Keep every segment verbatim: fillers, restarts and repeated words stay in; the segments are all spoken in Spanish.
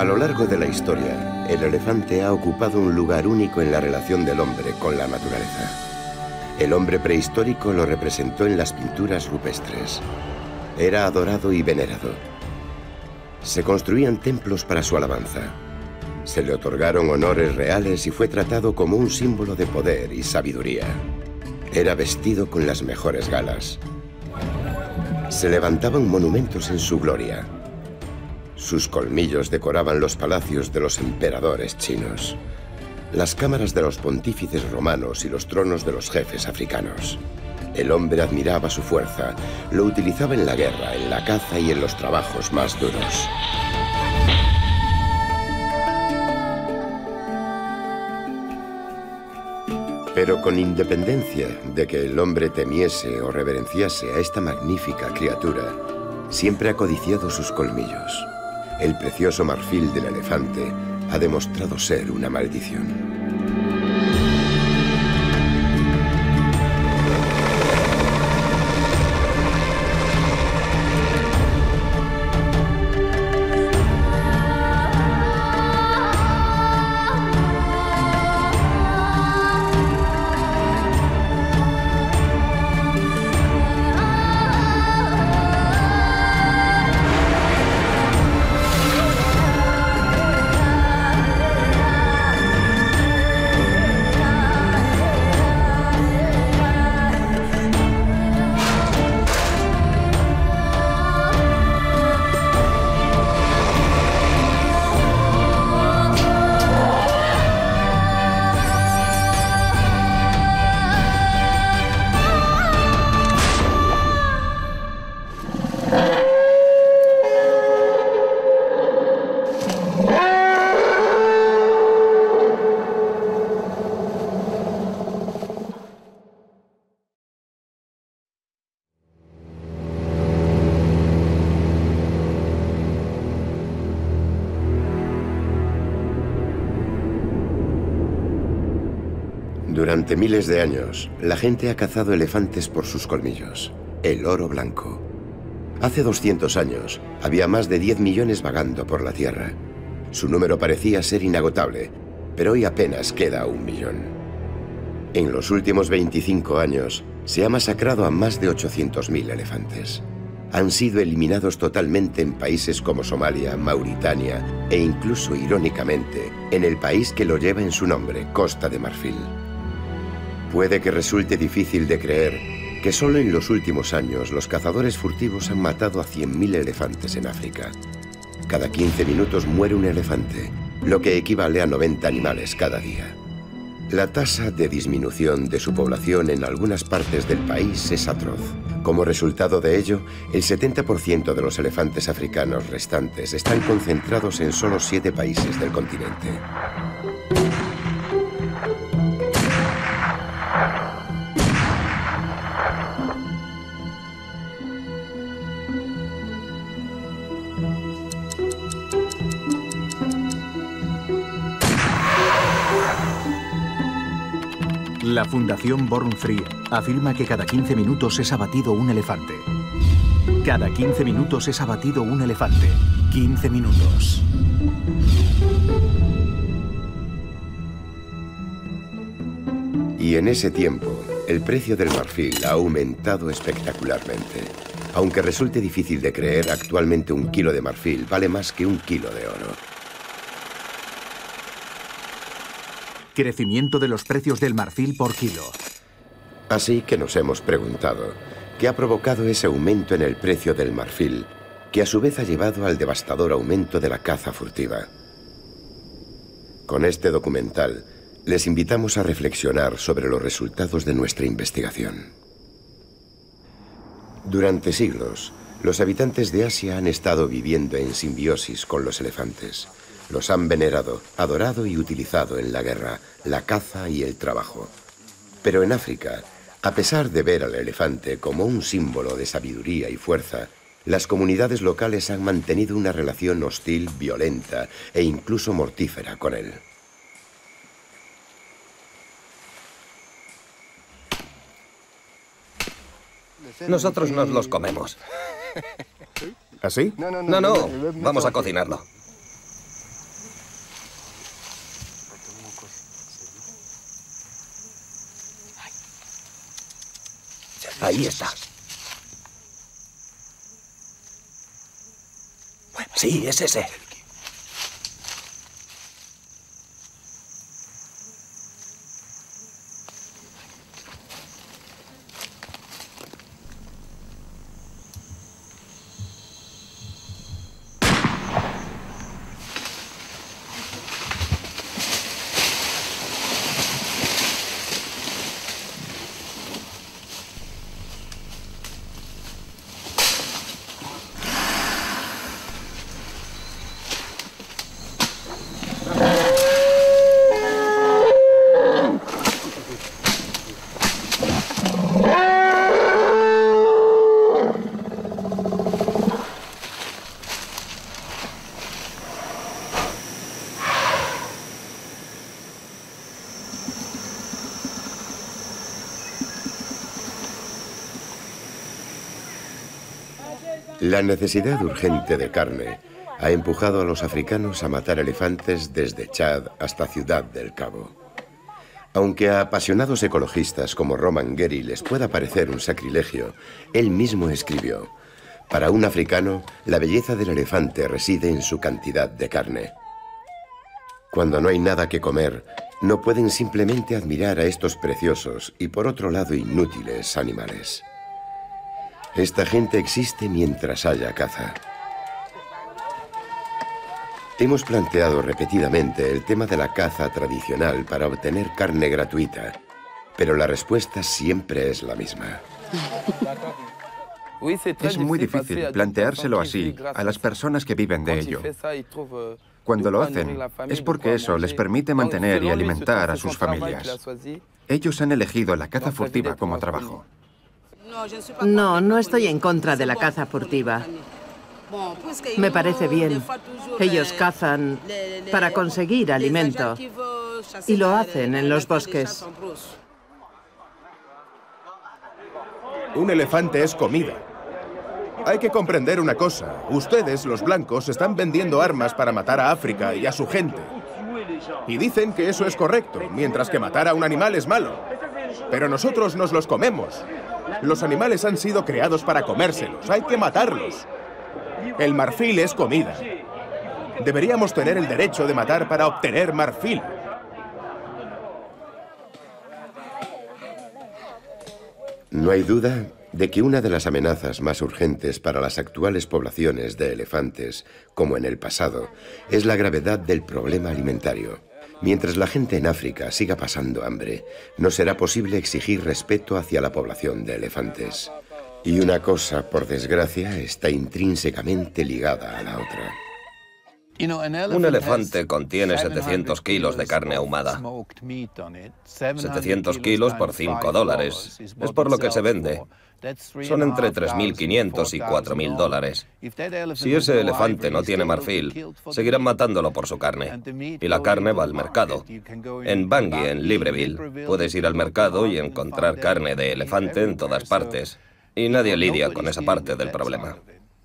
lo largo de la historia, el elefante ha ocupado un lugar único en la relación del hombre con la naturaleza. El hombre prehistórico lo representó en las pinturas rupestres. Era adorado y venerado. Se construían templos para su alabanza. Se le otorgaron honores reales y fue tratado como un símbolo de poder y sabiduría. Era vestido con las mejores galas. Se levantaban monumentos en su gloria. Sus colmillos decoraban los palacios de los emperadores chinos, las cámaras de los pontífices romanos y los tronos de los jefes africanos. El hombre admiraba su fuerza, lo utilizaba en la guerra, en la caza y en los trabajos más duros. Pero con independencia de que el hombre temiese o reverenciase a esta magnífica criatura, siempre ha codiciado sus colmillos. El precioso marfil del elefante ha demostrado ser una maldición. Durante miles de años, la gente ha cazado elefantes por sus colmillos, el oro blanco. Hace doscientos años, había más de diez millones vagando por la Tierra. Su número parecía ser inagotable, pero hoy apenas queda un millón. En los últimos veinticinco años, se ha masacrado a más de ochocientos mil elefantes. Han sido eliminados totalmente en países como Somalia, Mauritania e incluso, irónicamente, en el país que lo lleva en su nombre, Costa de Marfil. Puede que resulte difícil de creer que solo en los últimos años los cazadores furtivos han matado a cien mil elefantes en África. Cada quince minutos muere un elefante, lo que equivale a noventa animales cada día. La tasa de disminución de su población en algunas partes del país es atroz. Como resultado de ello, el setenta por ciento de los elefantes africanos restantes están concentrados en solo siete países del continente. La Fundación Born Free afirma que cada quince minutos es abatido un elefante. Cada quince minutos es abatido un elefante. quince minutos. Y en ese tiempo, el precio del marfil ha aumentado espectacularmente. Aunque resulte difícil de creer, actualmente un kilo de marfil vale más que un kilo de oro. Crecimiento de los precios del marfil por kilo. Así que nos hemos preguntado, ¿qué ha provocado ese aumento en el precio del marfil, que a su vez ha llevado al devastador aumento de la caza furtiva? Con este documental, les invitamos a reflexionar sobre los resultados de nuestra investigación. Durante siglos, los habitantes de Asia han estado viviendo en simbiosis con los elefantes. Los han venerado, adorado y utilizado en la guerra, la caza y el trabajo. Pero en África, a pesar de ver al elefante como un símbolo de sabiduría y fuerza, las comunidades locales han mantenido una relación hostil, violenta e incluso mortífera con él. Nosotros nos los comemos. ¿Así? No, no, vamos a cocinarlo. Ahí está. Sí, es ese. La necesidad urgente de carne ha empujado a los africanos a matar elefantes desde Chad hasta Ciudad del Cabo. Aunque a apasionados ecologistas como Roman Gary les pueda parecer un sacrilegio, él mismo escribió: para un africano, la belleza del elefante reside en su cantidad de carne. Cuando no hay nada que comer, no pueden simplemente admirar a estos preciosos y por otro lado inútiles animales. Esta gente existe mientras haya caza. Hemos planteado repetidamente el tema de la caza tradicional para obtener carne gratuita, pero la respuesta siempre es la misma. Es muy difícil planteárselo así a las personas que viven de ello. Cuando lo hacen, es porque eso les permite mantener y alimentar a sus familias. Ellos han elegido la caza furtiva como trabajo. No, no estoy en contra de la caza furtiva. Me parece bien. Ellos cazan para conseguir alimento y lo hacen en los bosques. Un elefante es comida. Hay que comprender una cosa. Ustedes, los blancos, están vendiendo armas para matar a África y a su gente. Y dicen que eso es correcto, mientras que matar a un animal es malo. Pero nosotros nos los comemos. Los animales han sido creados para comérselos. Hay que matarlos. El marfil es comida. Deberíamos tener el derecho de matar para obtener marfil. No hay duda de que una de las amenazas más urgentes para las actuales poblaciones de elefantes, como en el pasado, es la gravedad del problema alimentario. Mientras la gente en África siga pasando hambre, no será posible exigir respeto hacia la población de elefantes. Y una cosa, por desgracia, está intrínsecamente ligada a la otra. Un elefante contiene setecientos kilos de carne ahumada. setecientos kilos por cinco dólares. Es por lo que se vende. Son entre tres mil quinientos y cuatro mil dólares. Si ese elefante no tiene marfil, seguirán matándolo por su carne. Y la carne va al mercado. En Bangui, en Libreville, puedes ir al mercado y encontrar carne de elefante en todas partes. Y nadie lidia con esa parte del problema.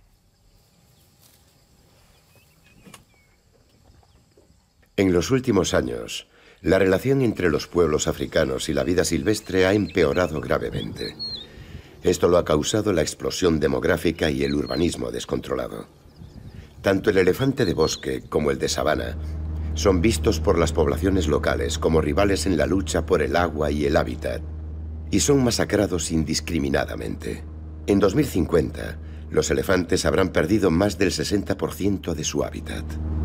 En los últimos años, la relación entre los pueblos africanos y la vida silvestre ha empeorado gravemente. Esto lo ha causado la explosión demográfica y el urbanismo descontrolado. Tanto el elefante de bosque como el de sabana son vistos por las poblaciones locales como rivales en la lucha por el agua y el hábitat, y son masacrados indiscriminadamente. En dos mil cincuenta, los elefantes habrán perdido más del sesenta por ciento de su hábitat.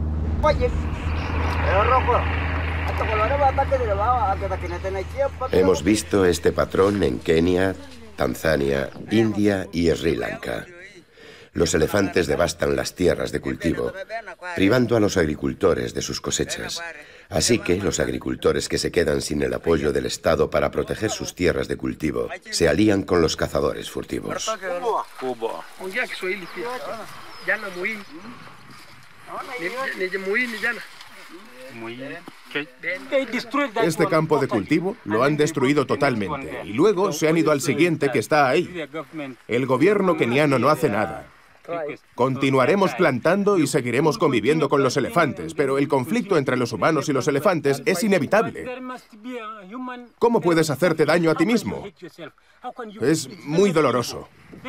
Hemos visto este patrón en Kenia, Tanzania, India y Sri Lanka. Los elefantes devastan las tierras de cultivo, privando a los agricultores de sus cosechas. Así que los agricultores que se quedan sin el apoyo del Estado para proteger sus tierras de cultivo se alían con los cazadores furtivos. Este campo de cultivo lo han destruido totalmente y luego se han ido al siguiente que está ahí. El gobierno keniano no hace nada. Continuaremos plantando y seguiremos conviviendo con los elefantes, pero el conflicto entre los humanos y los elefantes es inevitable. ¿Cómo puedes hacerte daño a ti mismo? Es muy doloroso.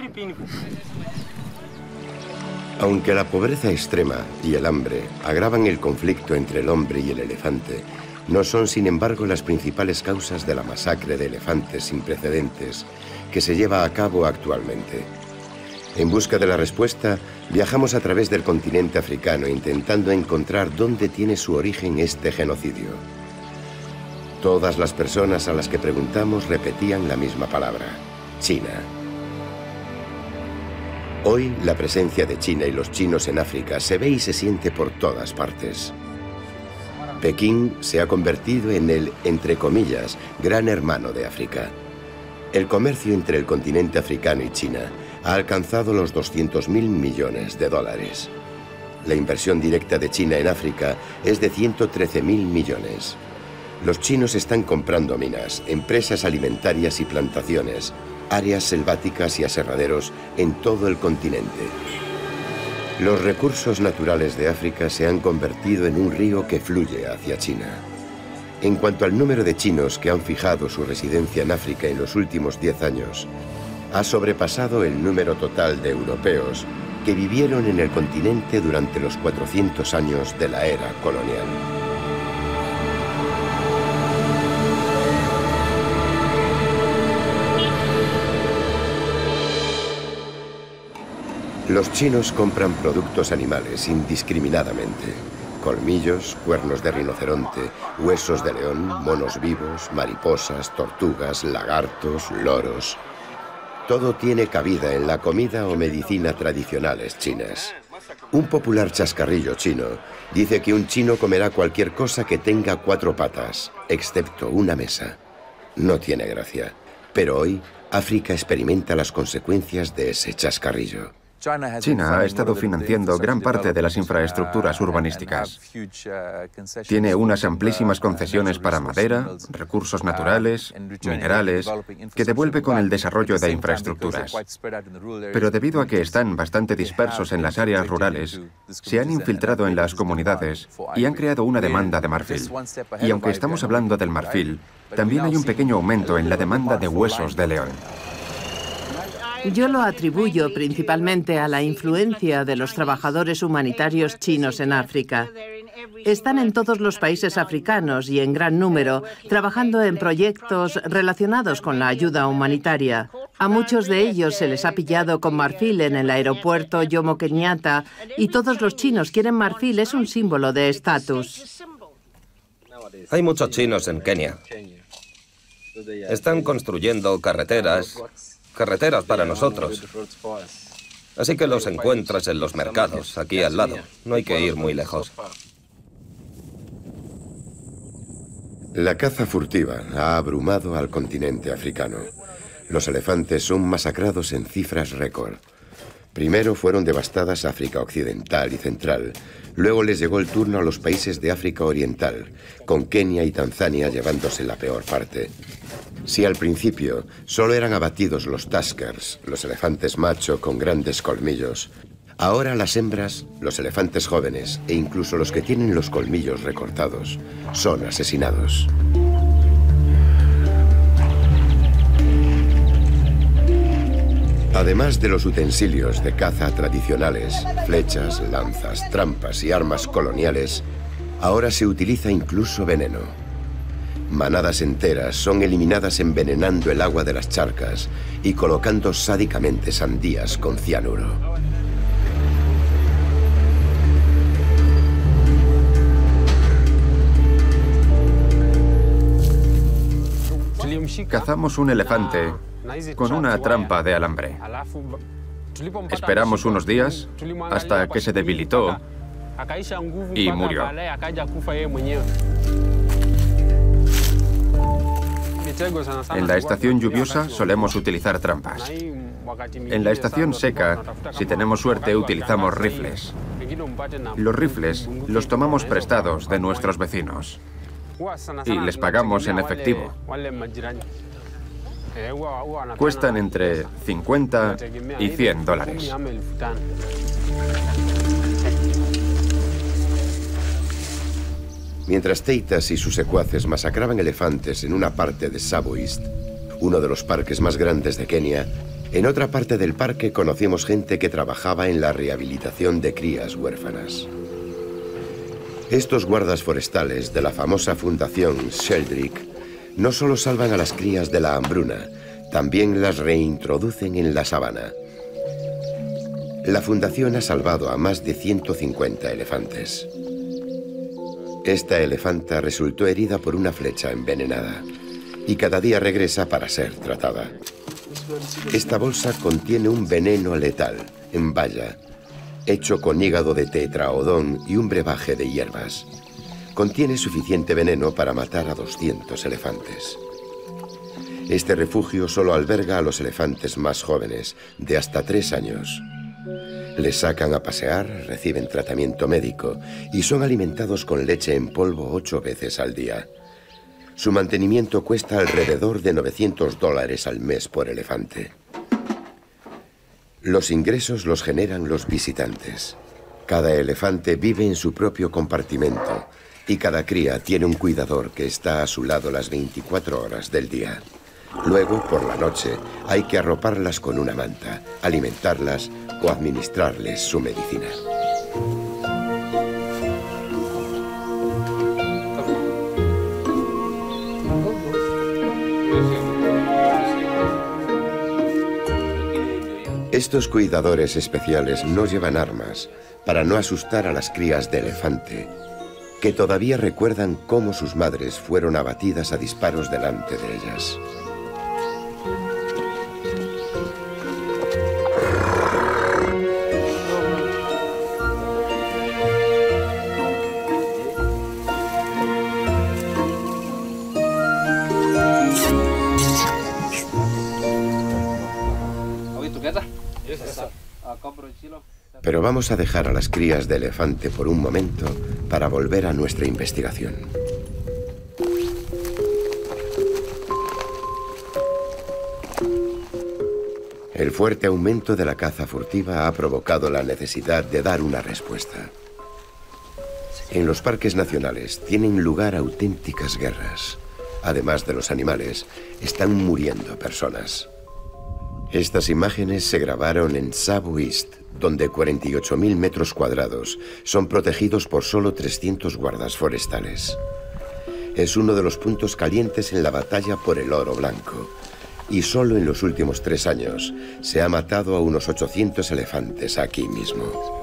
Aunque la pobreza extrema y el hambre agravan el conflicto entre el hombre y el elefante, no son, sin embargo, las principales causas de la masacre de elefantes sin precedentes que se lleva a cabo actualmente. En busca de la respuesta, viajamos a través del continente africano intentando encontrar dónde tiene su origen este genocidio. Todas las personas a las que preguntamos repetían la misma palabra: China. Hoy, la presencia de China y los chinos en África se ve y se siente por todas partes. Pekín se ha convertido en el, entre comillas, gran hermano de África. El comercio entre el continente africano y China ha alcanzado los doscientos mil millones de dólares. La inversión directa de China en África es de ciento trece mil millones. Los chinos están comprando minas, empresas alimentarias y plantaciones, áreas selváticas y aserraderos en todo el continente. Los recursos naturales de África se han convertido en un río que fluye hacia China. En cuanto al número de chinos que han fijado su residencia en África en los últimos diez años, ha sobrepasado el número total de europeos que vivieron en el continente durante los cuatrocientos años de la era colonial. Los chinos compran productos animales indiscriminadamente. Colmillos, cuernos de rinoceronte, huesos de león, monos vivos, mariposas, tortugas, lagartos, loros. Todo tiene cabida en la comida o medicina tradicionales chinas. Un popular chascarrillo chino dice que un chino comerá cualquier cosa que tenga cuatro patas, excepto una mesa. No tiene gracia. Pero hoy, África experimenta las consecuencias de ese chascarrillo. China ha estado financiando gran parte de las infraestructuras urbanísticas. Tiene unas amplísimas concesiones para madera, recursos naturales, minerales, que devuelve con el desarrollo de infraestructuras. Pero debido a que están bastante dispersos en las áreas rurales, se han infiltrado en las comunidades y han creado una demanda de marfil. Y aunque estamos hablando del marfil, también hay un pequeño aumento en la demanda de huesos de león. Yo lo atribuyo principalmente a la influencia de los trabajadores humanitarios chinos en África. Están en todos los países africanos y en gran número, trabajando en proyectos relacionados con la ayuda humanitaria. A muchos de ellos se les ha pillado con marfil en el aeropuerto Jomo Kenyatta y todos los chinos quieren marfil, es un símbolo de estatus. Hay muchos chinos en Kenia. Están construyendo carreteras, carreteras para nosotros. Así que los encuentras en los mercados, aquí al lado. No hay que ir muy lejos. La caza furtiva ha abrumado al continente africano. Los elefantes son masacrados en cifras récord. Primero fueron devastadas África Occidental y Central. Luego les llegó el turno a los países de África Oriental, con Kenia y Tanzania llevándose la peor parte. Si al principio solo eran abatidos los tuskers, los elefantes macho con grandes colmillos, ahora las hembras, los elefantes jóvenes e incluso los que tienen los colmillos recortados son asesinados. Además de los utensilios de caza tradicionales, flechas, lanzas, trampas y armas coloniales, ahora se utiliza incluso veneno. Manadas enteras son eliminadas envenenando el agua de las charcas y colocando sádicamente sandías con cianuro. Cazamos un elefante con una trampa de alambre. Esperamos unos días hasta que se debilitó y murió. En la estación lluviosa solemos utilizar trampas. En la estación seca, si tenemos suerte, utilizamos rifles. Los rifles los tomamos prestados de nuestros vecinos y les pagamos en efectivo. Cuestan entre cincuenta y cien dólares. Mientras Teitas y sus secuaces masacraban elefantes en una parte de Tsavo East, uno de los parques más grandes de Kenia, en otra parte del parque conocimos gente que trabajaba en la rehabilitación de crías huérfanas. Estos guardas forestales de la famosa fundación Sheldrick no solo salvan a las crías de la hambruna, también las reintroducen en la sabana. La fundación ha salvado a más de ciento cincuenta elefantes. Esta elefanta resultó herida por una flecha envenenada y cada día regresa para ser tratada. Esta bolsa contiene un veneno letal, en baya, hecho con hígado de tetraodón y un brebaje de hierbas. Contiene suficiente veneno para matar a doscientos elefantes. Este refugio solo alberga a los elefantes más jóvenes, de hasta tres años. Les sacan a pasear, reciben tratamiento médico y son alimentados con leche en polvo ocho veces al día. Su mantenimiento cuesta alrededor de novecientos dólares al mes por elefante. Los ingresos los generan los visitantes. Cada elefante vive en su propio compartimento y cada cría tiene un cuidador que está a su lado las veinticuatro horas del día. Luego, por la noche, hay que arroparlas con una manta, alimentarlas o administrarles su medicina. Estos cuidadores especiales no llevan armas para no asustar a las crías de elefante, que todavía recuerdan cómo sus madres fueron abatidas a disparos delante de ellas. Pero vamos a dejar a las crías de elefante por un momento para volver a nuestra investigación. El fuerte aumento de la caza furtiva ha provocado la necesidad de dar una respuesta. En los parques nacionales tienen lugar auténticas guerras. Además de los animales, están muriendo personas. Estas imágenes se grabaron en Tsavo East, donde cuarenta y ocho mil metros cuadrados son protegidos por solo trescientos guardas forestales. Es uno de los puntos calientes en la batalla por el oro blanco, y solo en los últimos tres años se ha matado a unos ochocientos elefantes aquí mismo.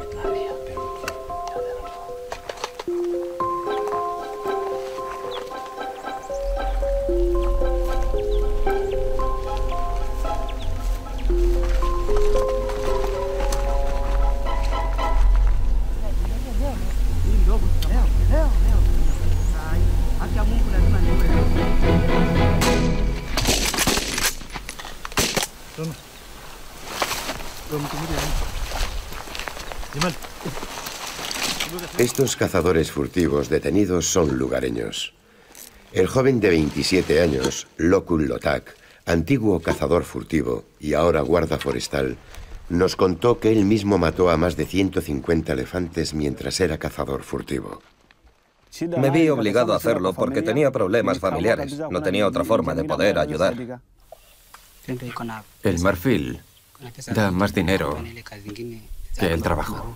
Estos cazadores furtivos detenidos son lugareños. El joven de veintisiete años, Lokul Lotak, antiguo cazador furtivo y ahora guarda forestal, nos contó que él mismo mató a más de ciento cincuenta elefantes mientras era cazador furtivo. Me vi obligado a hacerlo porque tenía problemas familiares. No tenía otra forma de poder ayudar. El marfil da más dinero que el trabajo.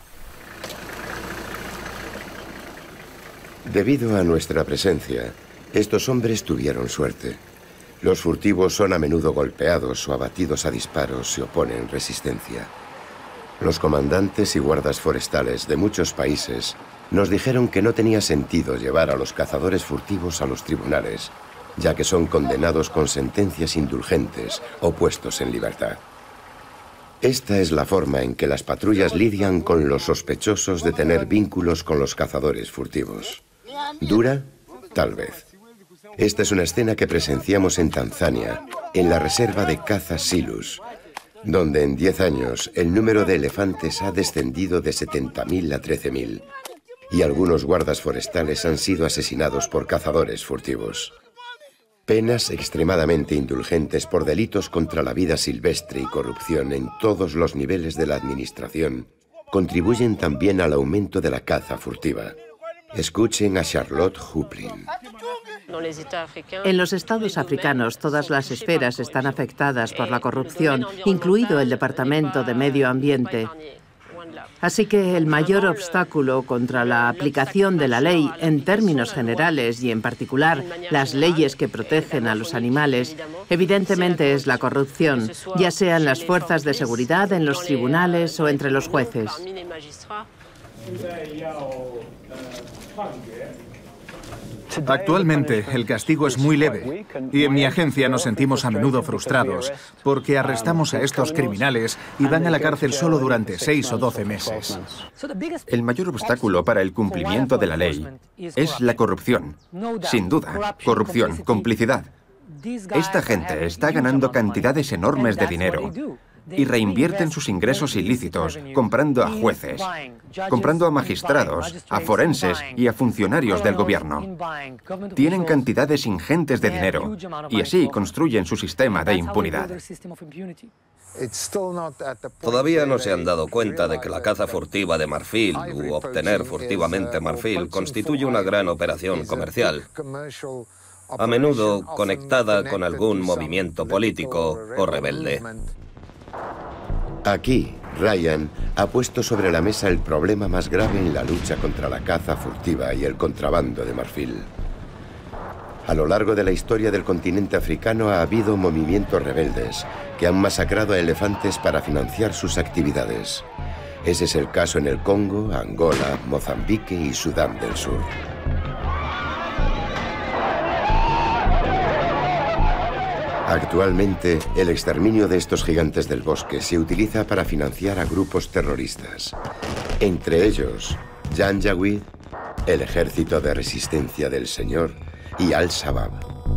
Debido a nuestra presencia, estos hombres tuvieron suerte. Los furtivos son a menudo golpeados o abatidos a disparos si oponen resistencia. Los comandantes y guardas forestales de muchos países nos dijeron que no tenía sentido llevar a los cazadores furtivos a los tribunales, ya que son condenados con sentencias indulgentes o puestos en libertad. Esta es la forma en que las patrullas lidian con los sospechosos de tener vínculos con los cazadores furtivos. ¿Dura? Tal vez. Esta es una escena que presenciamos en Tanzania, en la reserva de caza Silus, donde en diez años el número de elefantes ha descendido de setenta mil a trece mil, y algunos guardas forestales han sido asesinados por cazadores furtivos. Penas extremadamente indulgentes por delitos contra la vida silvestre y corrupción en todos los niveles de la administración contribuyen también al aumento de la caza furtiva. Escuchen a Charlotte Huplin. En los estados africanos, todas las esferas están afectadas por la corrupción, incluido el Departamento de Medio Ambiente. Así que el mayor obstáculo contra la aplicación de la ley en términos generales y en particular las leyes que protegen a los animales, evidentemente es la corrupción, ya sea en las fuerzas de seguridad, en los tribunales o entre los jueces. Actualmente, el castigo es muy leve y en mi agencia nos sentimos a menudo frustrados porque arrestamos a estos criminales y van a la cárcel solo durante seis o doce meses. El mayor obstáculo para el cumplimiento de la ley es la corrupción. Sin duda, corrupción, complicidad. Esta gente está ganando cantidades enormes de dinero y reinvierten sus ingresos ilícitos comprando a jueces, comprando a magistrados, a forenses y a funcionarios del gobierno. Tienen cantidades ingentes de dinero y así construyen su sistema de impunidad. Todavía no se han dado cuenta de que la caza furtiva de marfil u obtener furtivamente marfil constituye una gran operación comercial, a menudo conectada con algún movimiento político o rebelde. Aquí, Ryan ha puesto sobre la mesa el problema más grave en la lucha contra la caza furtiva y el contrabando de marfil. A lo largo de la historia del continente africano ha habido movimientos rebeldes que han masacrado a elefantes para financiar sus actividades. Ese es el caso en el Congo, Angola, Mozambique y Sudán del Sur. Actualmente, el exterminio de estos gigantes del bosque se utiliza para financiar a grupos terroristas. Entre ellos, Janjaweed, el Ejército de Resistencia del Señor y Al-Shabaab.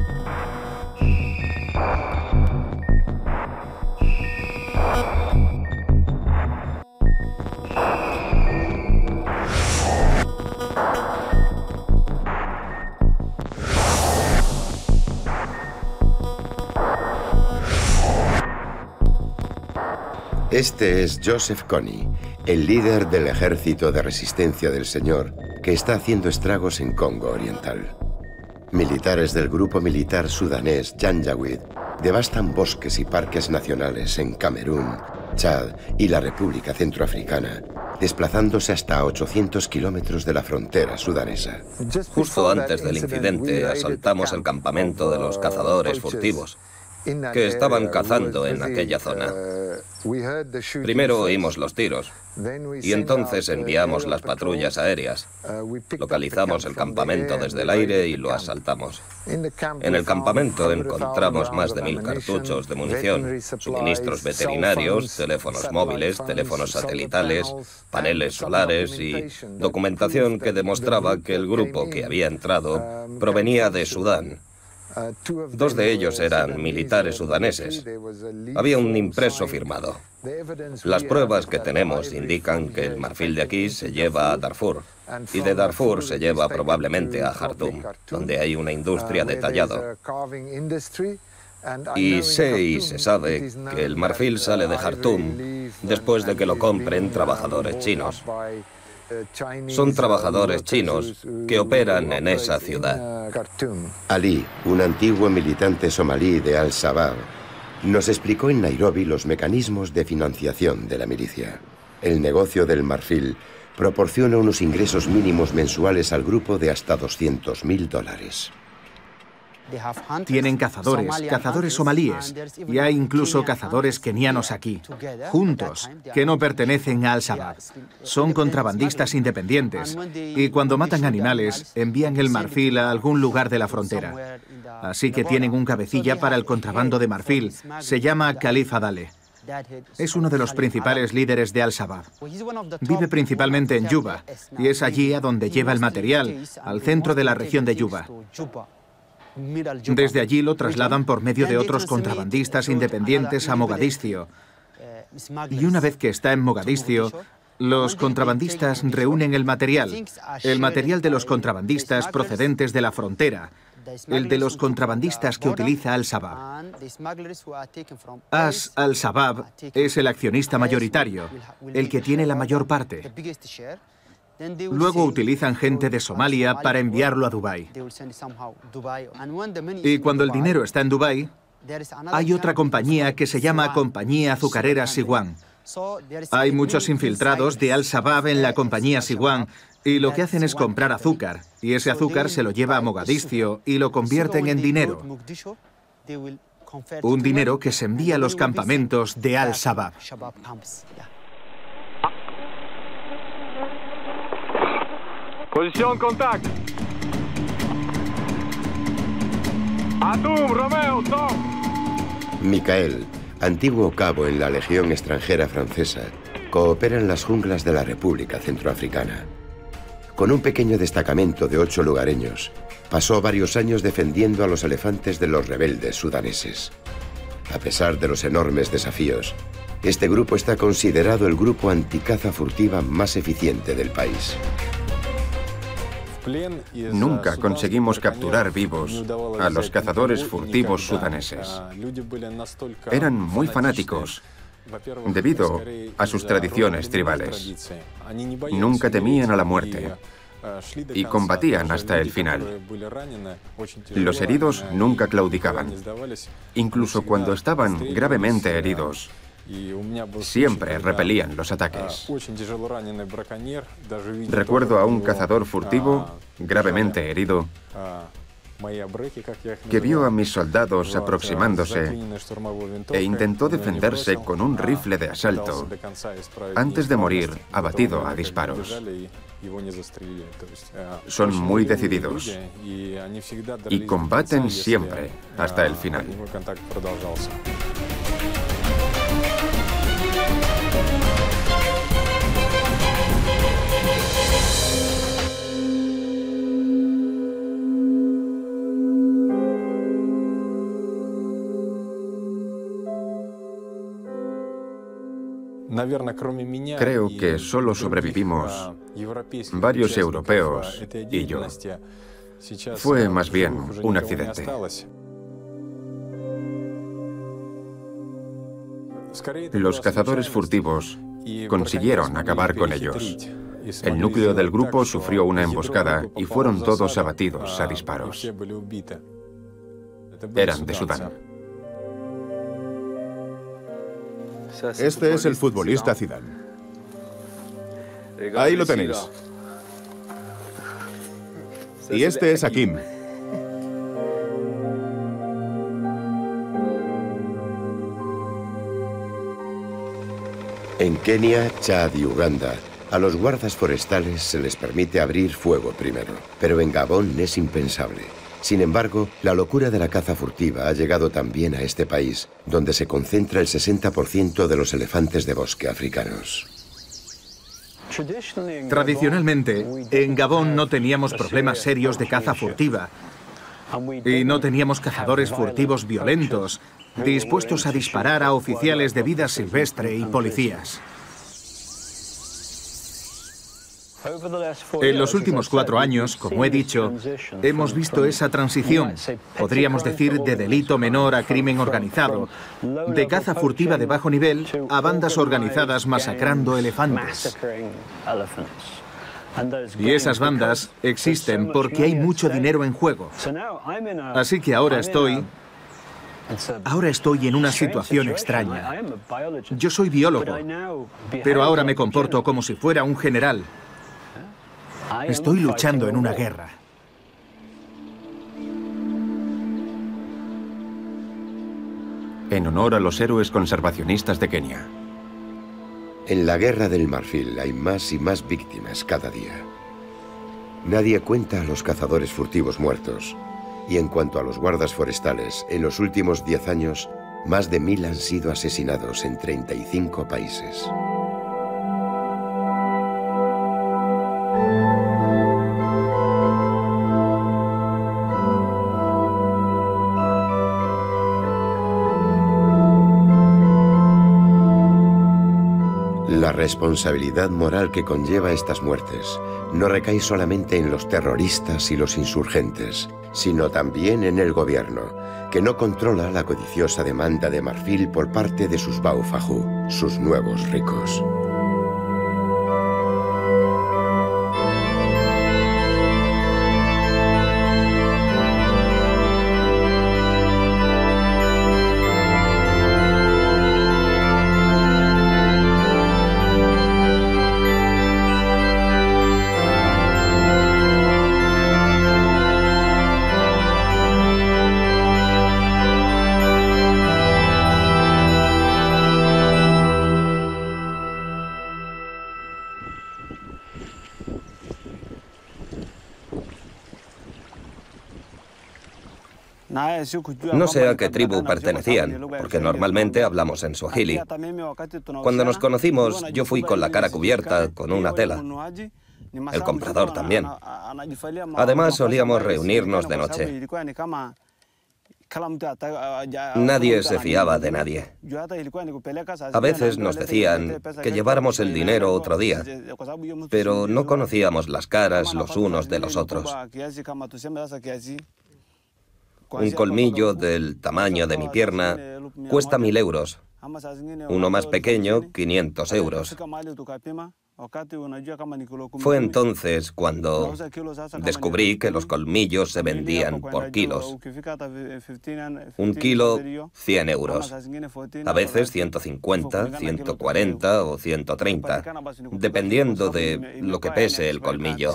Este es Joseph Kony, el líder del Ejército de Resistencia del Señor, que está haciendo estragos en Congo Oriental. Militares del grupo militar sudanés Janjaweed devastan bosques y parques nacionales en Camerún, Chad y la República Centroafricana, desplazándose hasta ochocientos kilómetros de la frontera sudanesa. Justo antes del incidente, asaltamos el campamento de los cazadores furtivos, que estaban cazando en aquella zona. Primero oímos los tiros y entonces enviamos las patrullas aéreas. Localizamos el campamento desde el aire y lo asaltamos. En el campamento encontramos más de mil cartuchos de munición, suministros veterinarios, teléfonos móviles, teléfonos satelitales, paneles solares y documentación que demostraba que el grupo que había entrado provenía de Sudán. Dos de ellos eran militares sudaneses. Había un impreso firmado. Las pruebas que tenemos indican que el marfil de aquí se lleva a Darfur y de Darfur se lleva probablemente a Jartum, donde hay una industria de tallado. Y sé y se sabe que el marfil sale de Jartum después de que lo compren trabajadores chinos. Son trabajadores chinos que operan en esa ciudad. Ali, un antiguo militante somalí de Al-Shabaab, nos explicó en Nairobi los mecanismos de financiación de la milicia. El negocio del marfil proporciona unos ingresos mínimos mensuales al grupo de hasta doscientos mil dólares. Tienen cazadores, cazadores somalíes, y hay incluso cazadores kenianos aquí, juntos, que no pertenecen a Al-Shabaab. Son contrabandistas independientes, y cuando matan animales, envían el marfil a algún lugar de la frontera. Así que tienen un cabecilla para el contrabando de marfil. Se llama Khalifa Dale. Es uno de los principales líderes de Al-Shabaab. Vive principalmente en Yuba, y es allí a donde lleva el material, al centro de la región de Yuba. Desde allí lo trasladan por medio de otros contrabandistas independientes a Mogadiscio. Y una vez que está en Mogadiscio, los contrabandistas reúnen el material, el material de los contrabandistas procedentes de la frontera, el de los contrabandistas que utiliza Al-Shabaab. As Al-Shabaab es el accionista mayoritario, el que tiene la mayor parte. Luego utilizan gente de Somalia para enviarlo a Dubái. Y cuando el dinero está en Dubái, hay otra compañía que se llama Compañía Azucarera Siwan. Hay muchos infiltrados de Al-Shabaab en la compañía Siwan y lo que hacen es comprar azúcar, y ese azúcar se lo lleva a Mogadiscio y lo convierten en dinero. Un dinero que se envía a los campamentos de Al-Shabaab. Posición, contacto. Atum, Romeo, Tom. Michael, antiguo cabo en la Legión extranjera francesa, coopera en las junglas de la República Centroafricana. Con un pequeño destacamento de ocho lugareños, pasó varios años defendiendo a los elefantes de los rebeldes sudaneses. A pesar de los enormes desafíos, este grupo está considerado el grupo anticaza furtiva más eficiente del país. Nunca conseguimos capturar vivos a los cazadores furtivos sudaneses. Eran muy fanáticos debido a sus tradiciones tribales. Nunca temían a la muerte y combatían hasta el final. Los heridos nunca claudicaban. Incluso cuando estaban gravemente heridos, siempre repelían los ataques. Recuerdo a un cazador furtivo, gravemente herido, que vio a mis soldados aproximándose e intentó defenderse con un rifle de asalto antes de morir abatido a disparos. Son muy decididos y combaten siempre hasta el final. Creo que solo sobrevivimos varios europeos y yo. Fue más bien un accidente. Los cazadores furtivos consiguieron acabar con ellos. El núcleo del grupo sufrió una emboscada y fueron todos abatidos a disparos. Eran de Sudán. Este es el futbolista Zidane. Ahí lo tenéis. Y este es Hakim. En Kenia, Chad y Uganda, a los guardas forestales se les permite abrir fuego primero, pero en Gabón es impensable. Sin embargo, la locura de la caza furtiva ha llegado también a este país, donde se concentra el sesenta por ciento de los elefantes de bosque africanos. Tradicionalmente, en Gabón no teníamos problemas serios de caza furtiva y no teníamos cazadores furtivos violentos, dispuestos a disparar a oficiales de vida silvestre y policías. En los últimos cuatro años, como he dicho, hemos visto esa transición, podríamos decir de delito menor a crimen organizado, de caza furtiva de bajo nivel a bandas organizadas masacrando elefantes. Y esas bandas existen porque hay mucho dinero en juego. Así que ahora estoy... Ahora estoy en una situación extraña. Yo soy biólogo, pero ahora me comporto como si fuera un general. Estoy luchando en una guerra. En honor a los héroes conservacionistas de Kenia. En la Guerra del Marfil hay más y más víctimas cada día. Nadie cuenta a los cazadores furtivos muertos. Y en cuanto a los guardas forestales, en los últimos diez años, más de mil han sido asesinados en treinta y cinco países. La responsabilidad moral que conlleva estas muertes no recae solamente en los terroristas y los insurgentes, sino también en el gobierno, que no controla la codiciosa demanda de marfil por parte de sus Baofajú, sus nuevos ricos. No sé a qué tribu pertenecían, porque normalmente hablamos en suajili. Cuando nos conocimos, yo fui con la cara cubierta, con una tela. El comprador también. Además, solíamos reunirnos de noche. Nadie se fiaba de nadie. A veces nos decían que lleváramos el dinero otro día, pero no conocíamos las caras los unos de los otros. Un colmillo del tamaño de mi pierna cuesta mil euros. Uno más pequeño, quinientos euros. Fue entonces cuando descubrí que los colmillos se vendían por kilos. Un kilo, cien euros. A veces ciento cincuenta, ciento cuarenta o ciento treinta, dependiendo de lo que pese el colmillo.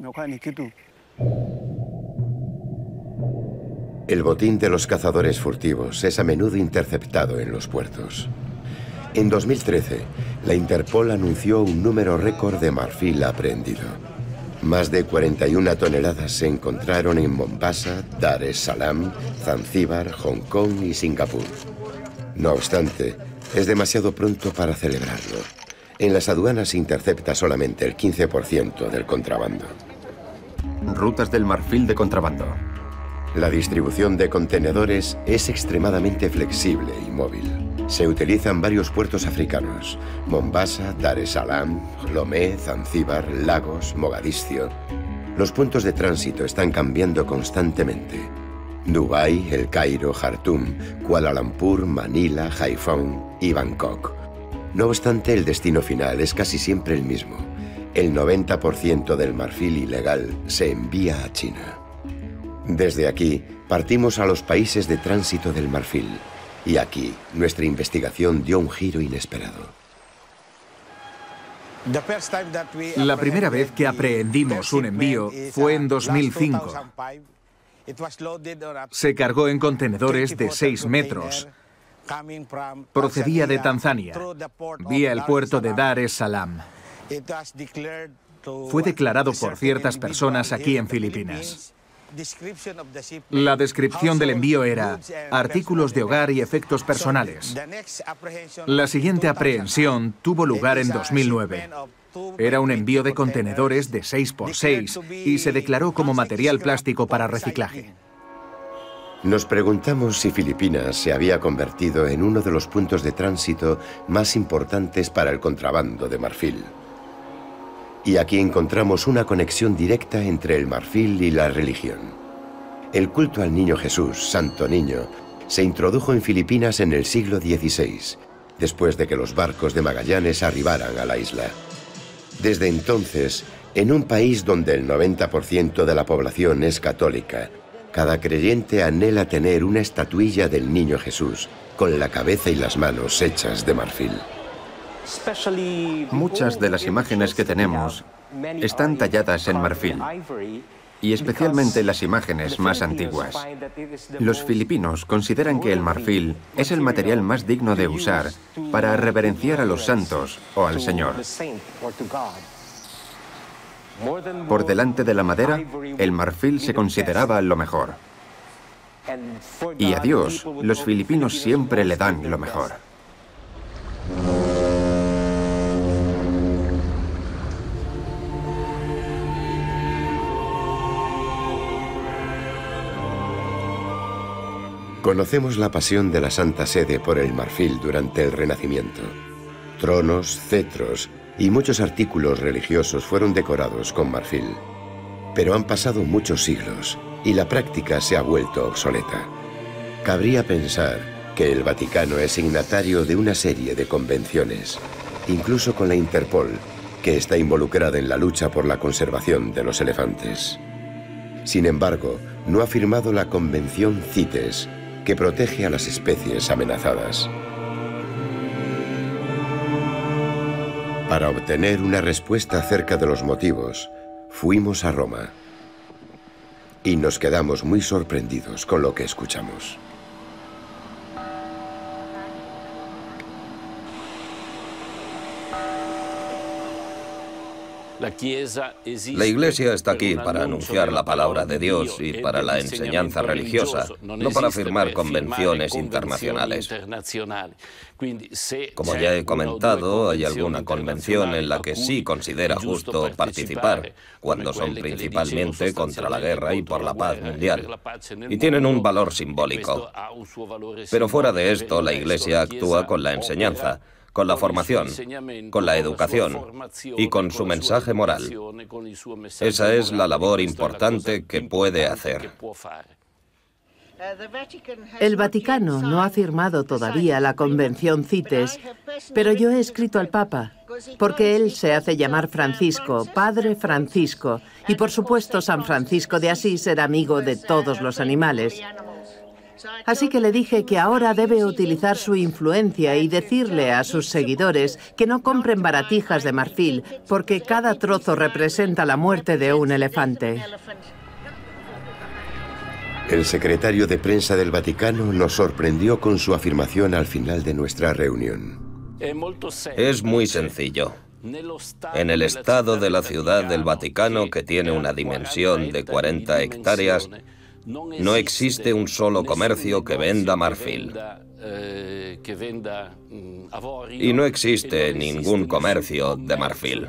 El botín de los cazadores furtivos es a menudo interceptado en los puertos. En dos mil trece, la Interpol anunció un número récord de marfil aprehendido. Más de cuarenta y una toneladas se encontraron en Mombasa, Dar es Salaam, Zanzíbar, Hong Kong y Singapur. No obstante, es demasiado pronto para celebrarlo. En las aduanas se intercepta solamente el quince por ciento del contrabando. Rutas del marfil de contrabando. La distribución de contenedores es extremadamente flexible y móvil. Se utilizan varios puertos africanos: Mombasa, Dar es Salaam, Lomé, Zanzíbar, Lagos, Mogadiscio. Los puntos de tránsito están cambiando constantemente: Dubái, El Cairo, Jartum, Kuala Lumpur, Manila, Haiphong y Bangkok. No obstante, el destino final es casi siempre el mismo. El noventa por ciento del marfil ilegal se envía a China. Desde aquí, partimos a los países de tránsito del marfil. Y aquí, nuestra investigación dio un giro inesperado. La primera vez que aprehendimos un envío fue en dos mil cinco. Se cargó en contenedores de seis metros. Procedía de Tanzania, vía el puerto de Dar es Salaam. Fue declarado por ciertas personas aquí en Filipinas. La descripción del envío era artículos de hogar y efectos personales. La siguiente aprehensión tuvo lugar en dos mil nueve. Era un envío de contenedores de seis por seis y se declaró como material plástico para reciclaje. Nos preguntamos si Filipinas se había convertido en uno de los puntos de tránsito más importantes para el contrabando de marfil. Y aquí encontramos una conexión directa entre el marfil y la religión. El culto al Niño Jesús, Santo Niño, se introdujo en Filipinas en el siglo dieciséis, después de que los barcos de Magallanes arribaran a la isla. Desde entonces, en un país donde el noventa por ciento de la población es católica, cada creyente anhela tener una estatuilla del Niño Jesús, con la cabeza y las manos hechas de marfil. Muchas de las imágenes que tenemos están talladas en marfil, y especialmente las imágenes más antiguas. Los filipinos consideran que el marfil es el material más digno de usar para reverenciar a los santos o al Señor. Por delante de la madera, el marfil se consideraba lo mejor. Y a Dios, los filipinos siempre le dan lo mejor. Conocemos la pasión de la Santa Sede por el marfil durante el Renacimiento. Tronos, cetros y muchos artículos religiosos fueron decorados con marfil. Pero han pasado muchos siglos y la práctica se ha vuelto obsoleta. Cabría pensar que el Vaticano es signatario de una serie de convenciones, incluso con la Interpol, que está involucrada en la lucha por la conservación de los elefantes. Sin embargo, no ha firmado la Convención CITES, que protege a las especies amenazadas. Para obtener una respuesta acerca de los motivos, fuimos a Roma y nos quedamos muy sorprendidos con lo que escuchamos. La Iglesia está aquí para anunciar la palabra de Dios y para la enseñanza religiosa, no para firmar convenciones internacionales. Como ya he comentado, hay alguna convención en la que sí considera justo participar, cuando son principalmente contra la guerra y por la paz mundial, y tienen un valor simbólico. Pero fuera de esto, la Iglesia actúa con la enseñanza, con la formación, con la educación y con su mensaje moral. Esa es la labor importante que puede hacer. El Vaticano no ha firmado todavía la Convención CITES, pero yo he escrito al Papa, porque él se hace llamar Francisco, Padre Francisco, y por supuesto San Francisco de Asís era amigo de todos los animales. Así que le dije que ahora debe utilizar su influencia y decirle a sus seguidores que no compren baratijas de marfil, porque cada trozo representa la muerte de un elefante. El secretario de prensa del Vaticano nos sorprendió con su afirmación al final de nuestra reunión. Es muy sencillo. En el estado de la ciudad del Vaticano, que tiene una dimensión de cuarenta hectáreas, no existe un solo comercio que venda marfil. Y no existe ningún comercio de marfil.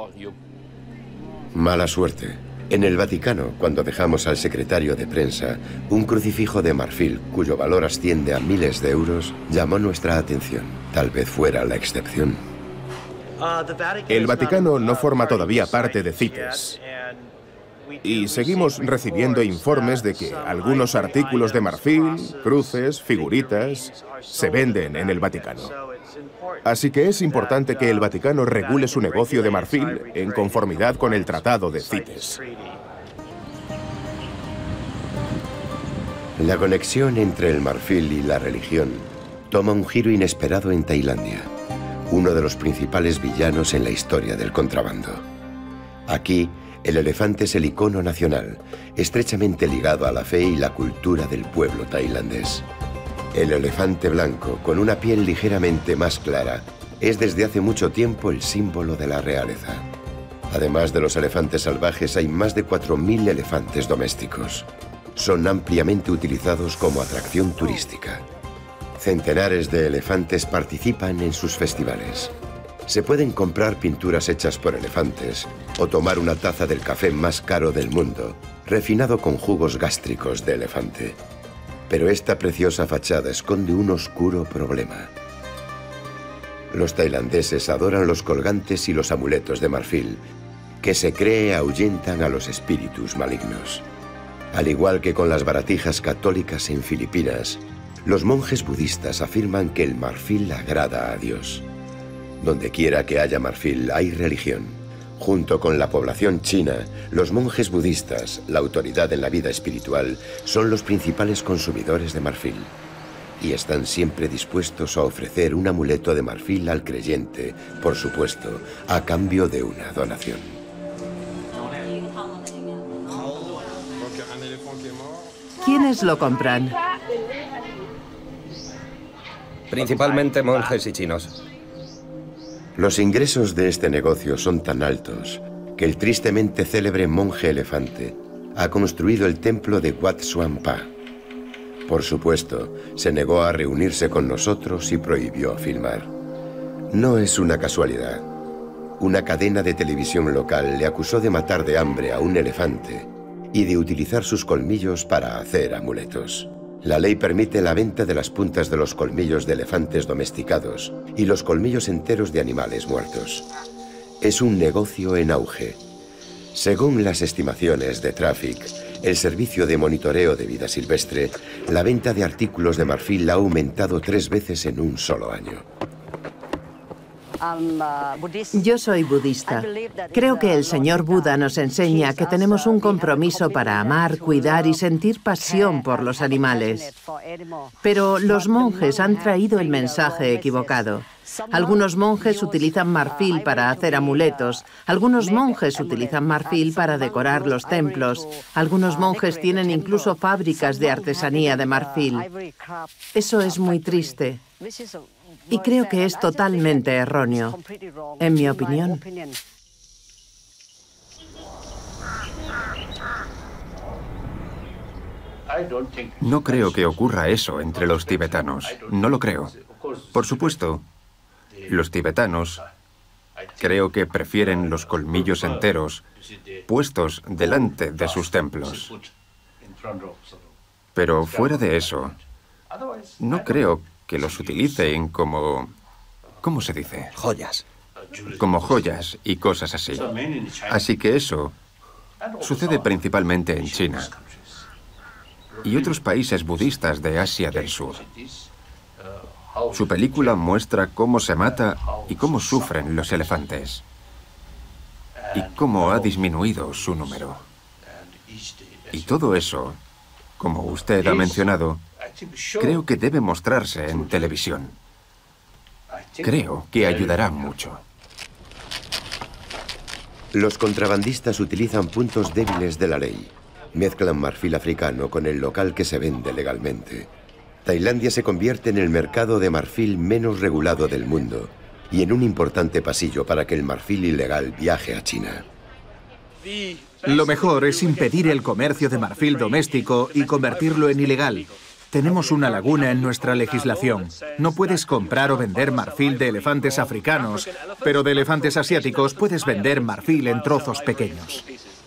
Mala suerte. En el Vaticano, cuando dejamos al secretario de prensa, un crucifijo de marfil, cuyo valor asciende a miles de euros, llamó nuestra atención. Tal vez fuera la excepción. El Vaticano no forma todavía parte de CITES. Y seguimos recibiendo informes de que algunos artículos de marfil, cruces, figuritas, se venden en el Vaticano. Así que es importante que el Vaticano regule su negocio de marfil en conformidad con el Tratado de CITES. La conexión entre el marfil y la religión toma un giro inesperado en Tailandia, uno de los principales villanos en la historia del contrabando. Aquí, el elefante es el icono nacional, estrechamente ligado a la fe y la cultura del pueblo tailandés. El elefante blanco, con una piel ligeramente más clara, es desde hace mucho tiempo el símbolo de la realeza. Además de los elefantes salvajes, hay más de cuatro mil elefantes domésticos. Son ampliamente utilizados como atracción turística. Centenares de elefantes participan en sus festivales. Se pueden comprar pinturas hechas por elefantes o tomar una taza del café más caro del mundo, refinado con jugos gástricos de elefante. Pero esta preciosa fachada esconde un oscuro problema. Los tailandeses adoran los colgantes y los amuletos de marfil, que se cree ahuyentan a los espíritus malignos. Al igual que con las baratijas católicas en Filipinas, los monjes budistas afirman que el marfil agrada a Dios. Donde quiera que haya marfil, hay religión. Junto con la población china, los monjes budistas, la autoridad en la vida espiritual, son los principales consumidores de marfil. Y están siempre dispuestos a ofrecer un amuleto de marfil al creyente, por supuesto, a cambio de una donación. ¿Quiénes lo compran? Principalmente monjes y chinos. Los ingresos de este negocio son tan altos que el tristemente célebre monje elefante ha construido el templo de Wat Suan Pa. Por supuesto, se negó a reunirse con nosotros y prohibió filmar. No es una casualidad. Una cadena de televisión local le acusó de matar de hambre a un elefante y de utilizar sus colmillos para hacer amuletos. La ley permite la venta de las puntas de los colmillos de elefantes domesticados y los colmillos enteros de animales muertos. Es un negocio en auge. Según las estimaciones de Traffic, el servicio de monitoreo de vida silvestre, la venta de artículos de marfil ha aumentado tres veces en un solo año. Yo soy budista. Creo que el señor Buda nos enseña que tenemos un compromiso para amar, cuidar y sentir pasión por los animales. Pero los monjes han traído el mensaje equivocado. Algunos monjes utilizan marfil para hacer amuletos, algunos monjes utilizan marfil para decorar los templos, algunos monjes tienen incluso fábricas de artesanía de marfil. Eso es muy triste. Y creo que es totalmente erróneo, en mi opinión. No creo que ocurra eso entre los tibetanos. No lo creo. Por supuesto, los tibetanos creo que prefieren los colmillos enteros puestos delante de sus templos. Pero fuera de eso, no creo que los utilicen como... ¿Cómo se dice? Joyas. Como joyas y cosas así. Así que eso sucede principalmente en China y otros países budistas de Asia del Sur. Su película muestra cómo se mata y cómo sufren los elefantes y cómo ha disminuido su número. Y todo eso, como usted ha mencionado, creo que debe mostrarse en televisión. Creo que ayudará mucho. Los contrabandistas utilizan puntos débiles de la ley. Mezclan marfil africano con el local que se vende legalmente. Tailandia se convierte en el mercado de marfil menos regulado del mundo y en un importante pasillo para que el marfil ilegal viaje a China. Lo mejor es impedir el comercio de marfil doméstico y convertirlo en ilegal. Tenemos una laguna en nuestra legislación. No puedes comprar o vender marfil de elefantes africanos, pero de elefantes asiáticos puedes vender marfil en trozos pequeños.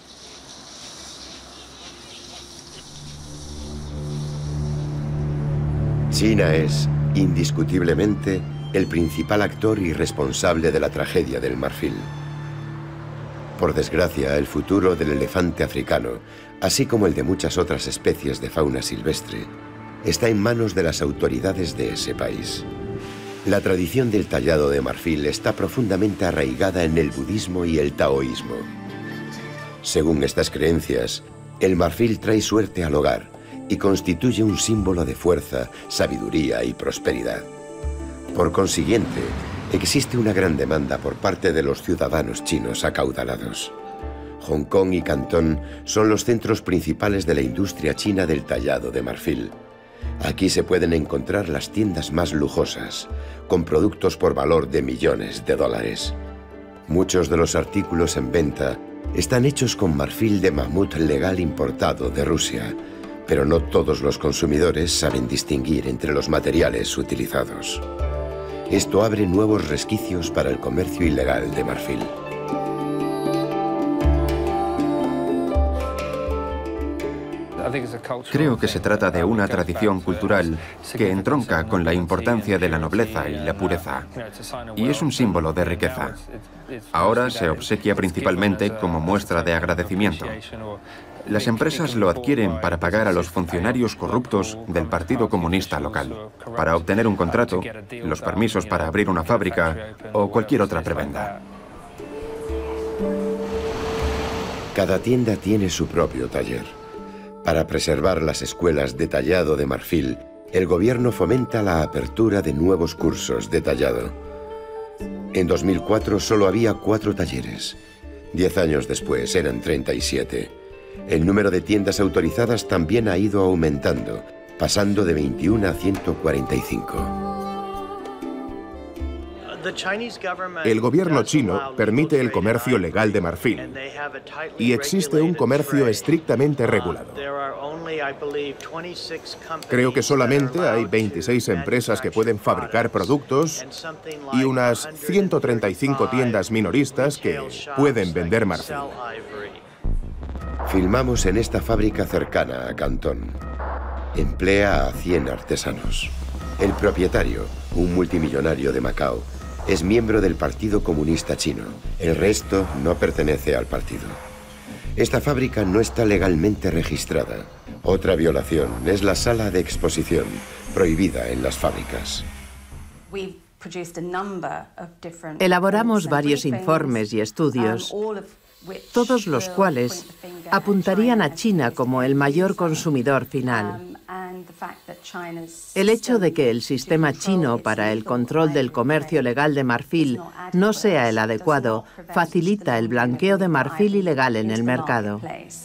China es, indiscutiblemente, el principal actor y responsable de la tragedia del marfil. Por desgracia, el futuro del elefante africano, así como el de muchas otras especies de fauna silvestre, está en manos de las autoridades de ese país. La tradición del tallado de marfil está profundamente arraigada en el budismo y el taoísmo. Según estas creencias, el marfil trae suerte al hogar y constituye un símbolo de fuerza, sabiduría y prosperidad. Por consiguiente, existe una gran demanda por parte de los ciudadanos chinos acaudalados. Hong Kong y Cantón son los centros principales de la industria china del tallado de marfil. Aquí se pueden encontrar las tiendas más lujosas, con productos por valor de millones de dólares. Muchos de los artículos en venta están hechos con marfil de mamut legal importado de Rusia, pero no todos los consumidores saben distinguir entre los materiales utilizados. Esto abre nuevos resquicios para el comercio ilegal de marfil. Creo que se trata de una tradición cultural que entronca con la importancia de la nobleza y la pureza, y es un símbolo de riqueza. Ahora se obsequia principalmente como muestra de agradecimiento. Las empresas lo adquieren para pagar a los funcionarios corruptos del Partido Comunista local, para obtener un contrato, los permisos para abrir una fábrica o cualquier otra prebenda. Cada tienda tiene su propio taller. Para preservar las escuelas de tallado de marfil, el gobierno fomenta la apertura de nuevos cursos de tallado. En dos mil cuatro solo había cuatro talleres. Diez años después eran treinta y siete. El número de tiendas autorizadas también ha ido aumentando, pasando de veintiuno a ciento cuarenta y cinco. El gobierno chino permite el comercio legal de marfil y existe un comercio estrictamente regulado. Creo que solamente hay veintiséis empresas que pueden fabricar productos y unas ciento treinta y cinco tiendas minoristas que pueden vender marfil. Filmamos en esta fábrica cercana a Cantón. Emplea a cien artesanos. El propietario, un multimillonario de Macao, es miembro del Partido Comunista Chino. El resto no pertenece al partido. Esta fábrica no está legalmente registrada. Otra violación es la sala de exposición, prohibida en las fábricas. Elaboramos varios informes y estudios, todos los cuales apuntarían a China como el mayor consumidor final. El hecho de que el sistema chino para el control del comercio legal de marfil no sea el adecuado facilita el blanqueo de marfil ilegal en el mercado.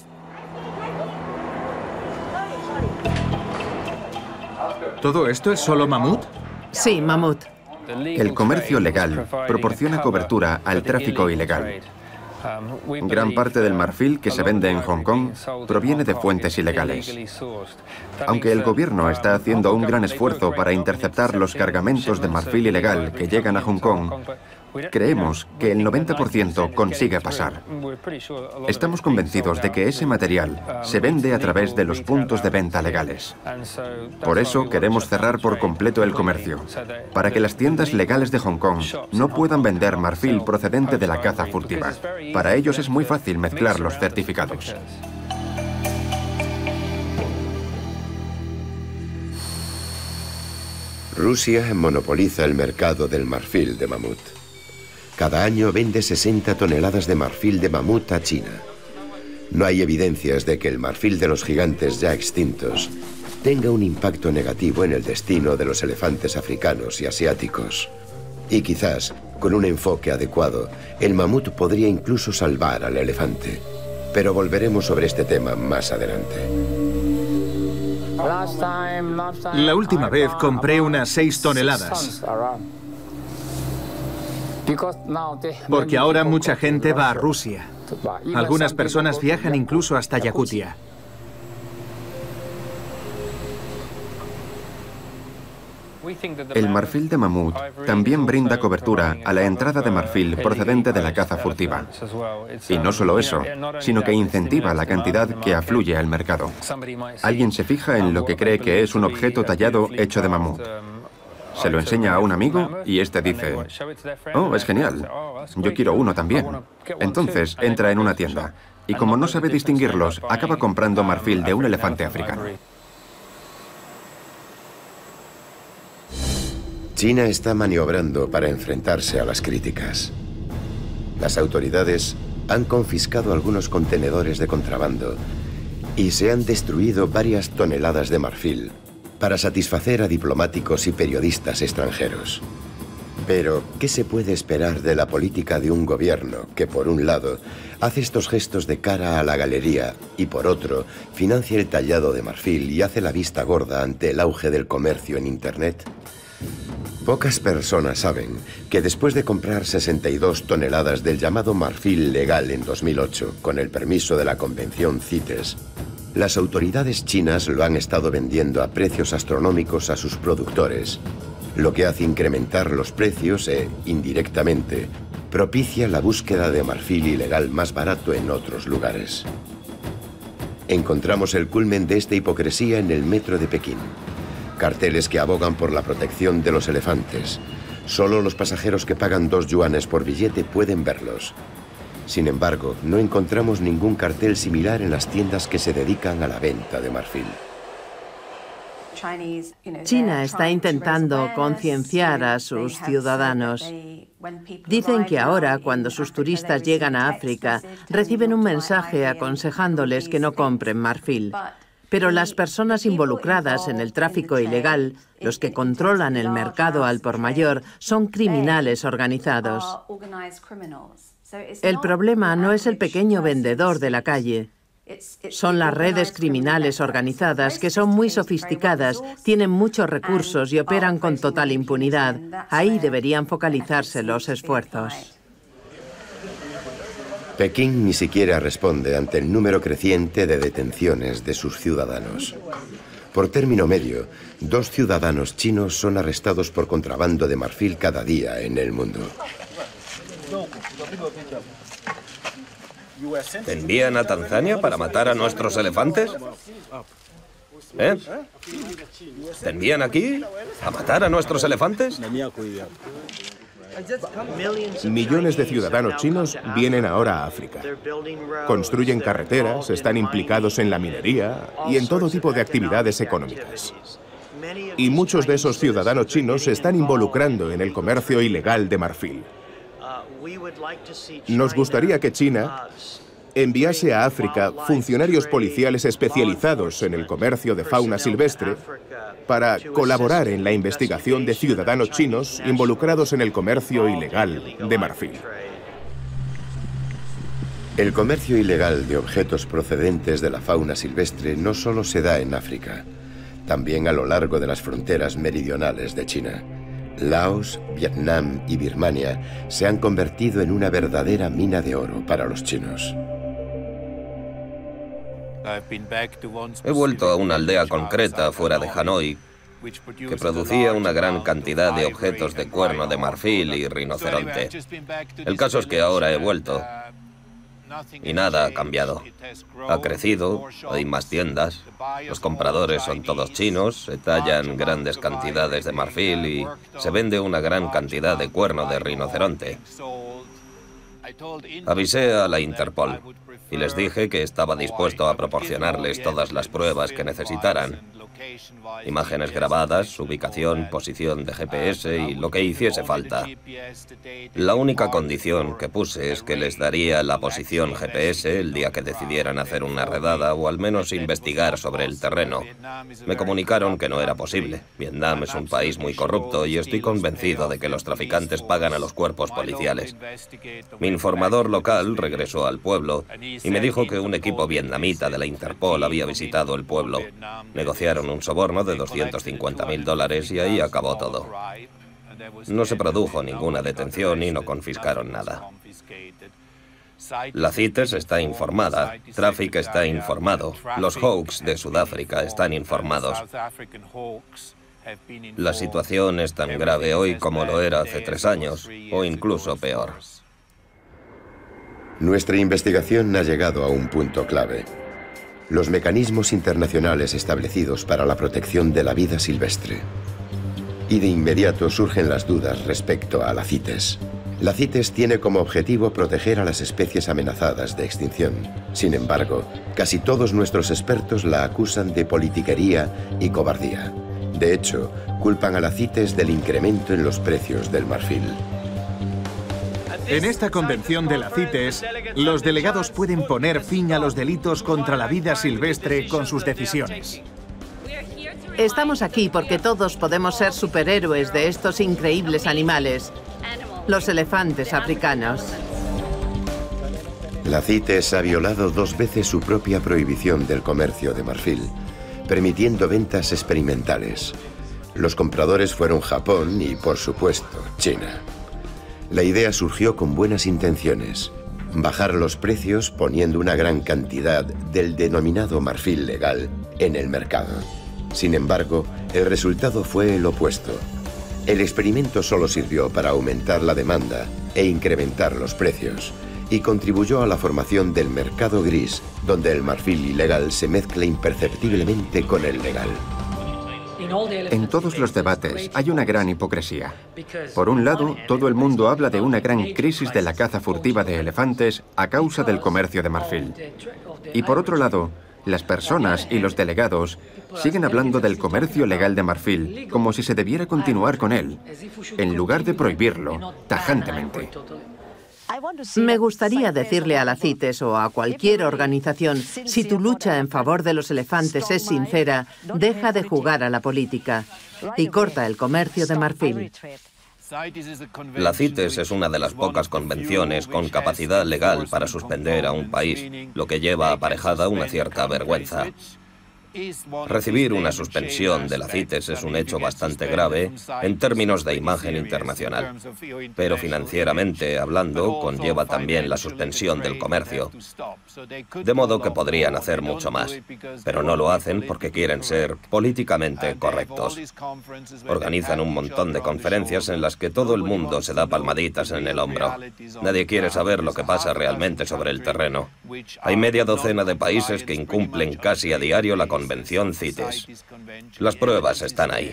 ¿Todo esto es solo mamut? Sí, mamut. El comercio legal proporciona cobertura al tráfico ilegal. Gran parte del marfil que se vende en Hong Kong proviene de fuentes ilegales. Aunque el gobierno está haciendo un gran esfuerzo para interceptar los cargamentos de marfil ilegal que llegan a Hong Kong, creemos que el noventa por ciento consigue pasar. Estamos convencidos de que ese material se vende a través de los puntos de venta legales. Por eso queremos cerrar por completo el comercio, para que las tiendas legales de Hong Kong no puedan vender marfil procedente de la caza furtiva. Para ellos es muy fácil mezclar los certificados. Rusia monopoliza el mercado del marfil de mamut. Cada año vende sesenta toneladas de marfil de mamut a China. No hay evidencias de que el marfil de los gigantes ya extintos tenga un impacto negativo en el destino de los elefantes africanos y asiáticos. Y quizás, con un enfoque adecuado, el mamut podría incluso salvar al elefante. Pero volveremos sobre este tema más adelante. La última vez compré unas seis toneladas. Porque ahora mucha gente va a Rusia. Algunas personas viajan incluso hasta Yakutia. El marfil de mamut también brinda cobertura a la entrada de marfil procedente de la caza furtiva. Y no solo eso, sino que incentiva la cantidad que afluye al mercado. Alguien se fija en lo que cree que es un objeto tallado hecho de mamut. Se lo enseña a un amigo y este dice, oh, es genial, yo quiero uno también. Entonces entra en una tienda y como no sabe distinguirlos, acaba comprando marfil de un elefante africano. China está maniobrando para enfrentarse a las críticas. Las autoridades han confiscado algunos contenedores de contrabando y se han destruido varias toneladas de marfil para satisfacer a diplomáticos y periodistas extranjeros. Pero, ¿qué se puede esperar de la política de un gobierno que, por un lado, hace estos gestos de cara a la galería y, por otro, financia el tallado de marfil y hace la vista gorda ante el auge del comercio en Internet? Pocas personas saben que después de comprar sesenta y dos toneladas del llamado marfil legal en dos mil ocho, con el permiso de la Convención CITES, las autoridades chinas lo han estado vendiendo a precios astronómicos a sus productores, lo que hace incrementar los precios e, indirectamente, propicia la búsqueda de marfil ilegal más barato en otros lugares. Encontramos el culmen de esta hipocresía en el metro de Pekín. Carteles que abogan por la protección de los elefantes. Solo los pasajeros que pagan dos yuanes por billete pueden verlos. Sin embargo, no encontramos ningún cartel similar en las tiendas que se dedican a la venta de marfil. China está intentando concienciar a sus ciudadanos. Dicen que ahora, cuando sus turistas llegan a África, reciben un mensaje aconsejándoles que no compren marfil. Pero las personas involucradas en el tráfico ilegal, los que controlan el mercado al por mayor, son criminales organizados. El problema no es el pequeño vendedor de la calle. Son las redes criminales organizadas que son muy sofisticadas, tienen muchos recursos y operan con total impunidad. Ahí deberían focalizarse los esfuerzos. Pekín ni siquiera responde ante el número creciente de detenciones de sus ciudadanos. Por término medio, dos ciudadanos chinos son arrestados por contrabando de marfil cada día en el mundo. ¿Te envían a Tanzania para matar a nuestros elefantes? ¿Eh? ¿Te envían aquí a matar a nuestros elefantes? Millones de ciudadanos chinos vienen ahora a África. Construyen carreteras, están implicados en la minería y en todo tipo de actividades económicas. Y muchos de esos ciudadanos chinos se están involucrando en el comercio ilegal de marfil. Nos gustaría que China enviase a África funcionarios policiales especializados en el comercio de fauna silvestre para colaborar en la investigación de ciudadanos chinos involucrados en el comercio ilegal de marfil. El comercio ilegal de objetos procedentes de la fauna silvestre no solo se da en África, también a lo largo de las fronteras meridionales de China. Laos, Vietnam y Birmania se han convertido en una verdadera mina de oro para los chinos. He vuelto a una aldea concreta fuera de Hanoi que producía una gran cantidad de objetos de cuerno de marfil y rinoceronte. El caso es que ahora he vuelto y nada ha cambiado. Ha crecido, hay más tiendas, los compradores son todos chinos, se tallan grandes cantidades de marfil y se vende una gran cantidad de cuerno de rinoceronte. Avisé a la Interpol y les dije que estaba dispuesto a proporcionarles todas las pruebas que necesitaran. Imágenes grabadas, ubicación, posición de G P S y lo que hiciese falta. La única condición que puse es que les daría la posición G P S el día que decidieran hacer una redada o al menos investigar sobre el terreno. Me comunicaron que no era posible. Vietnam es un país muy corrupto y estoy convencido de que los traficantes pagan a los cuerpos policiales. Mi informador local regresó al pueblo y me dijo que un equipo vietnamita de la Interpol había visitado el pueblo. Negociaron un soborno de doscientos cincuenta mil dólares y ahí acabó todo. No se produjo ninguna detención y no confiscaron nada. La CITES está informada, Traffic está informado, los Hawks de Sudáfrica están informados. La situación es tan grave hoy como lo era hace tres años, o incluso peor. Nuestra investigación ha llegado a un punto clave. Los mecanismos internacionales establecidos para la protección de la vida silvestre. Y de inmediato surgen las dudas respecto a la CITES. La CITES tiene como objetivo proteger a las especies amenazadas de extinción. Sin embargo, casi todos nuestros expertos la acusan de politiquería y cobardía. De hecho, culpan a la CITES del incremento en los precios del marfil. En esta convención de la CITES, los delegados pueden poner fin a los delitos contra la vida silvestre con sus decisiones. Estamos aquí porque todos podemos ser superhéroes de estos increíbles animales, los elefantes africanos. La CITES ha violado dos veces su propia prohibición del comercio de marfil, permitiendo ventas experimentales. Los compradores fueron Japón y, por supuesto, China. La idea surgió con buenas intenciones: bajar los precios poniendo una gran cantidad del denominado marfil legal en el mercado. Sin embargo, el resultado fue el opuesto. El experimento solo sirvió para aumentar la demanda e incrementar los precios, y contribuyó a la formación del mercado gris, donde el marfil ilegal se mezcla imperceptiblemente con el legal. En todos los debates hay una gran hipocresía. Por un lado, todo el mundo habla de una gran crisis de la caza furtiva de elefantes a causa del comercio de marfil. Y por otro lado, las personas y los delegados siguen hablando del comercio legal de marfil como si se debiera continuar con él, en lugar de prohibirlo tajantemente. Me gustaría decirle a la CITES o a cualquier organización, si tu lucha en favor de los elefantes es sincera, deja de jugar a la política y corta el comercio de marfil. La CITES es una de las pocas convenciones con capacidad legal para suspender a un país, lo que lleva aparejada una cierta vergüenza. Recibir una suspensión de la CITES es un hecho bastante grave en términos de imagen internacional, pero financieramente hablando conlleva también la suspensión del comercio. De modo que podrían hacer mucho más, pero no lo hacen porque quieren ser políticamente correctos. Organizan un montón de conferencias en las que todo el mundo se da palmaditas en el hombro. Nadie quiere saber lo que pasa realmente sobre el terreno. Hay media docena de países que incumplen casi a diario la Convención CITES. Las pruebas están ahí.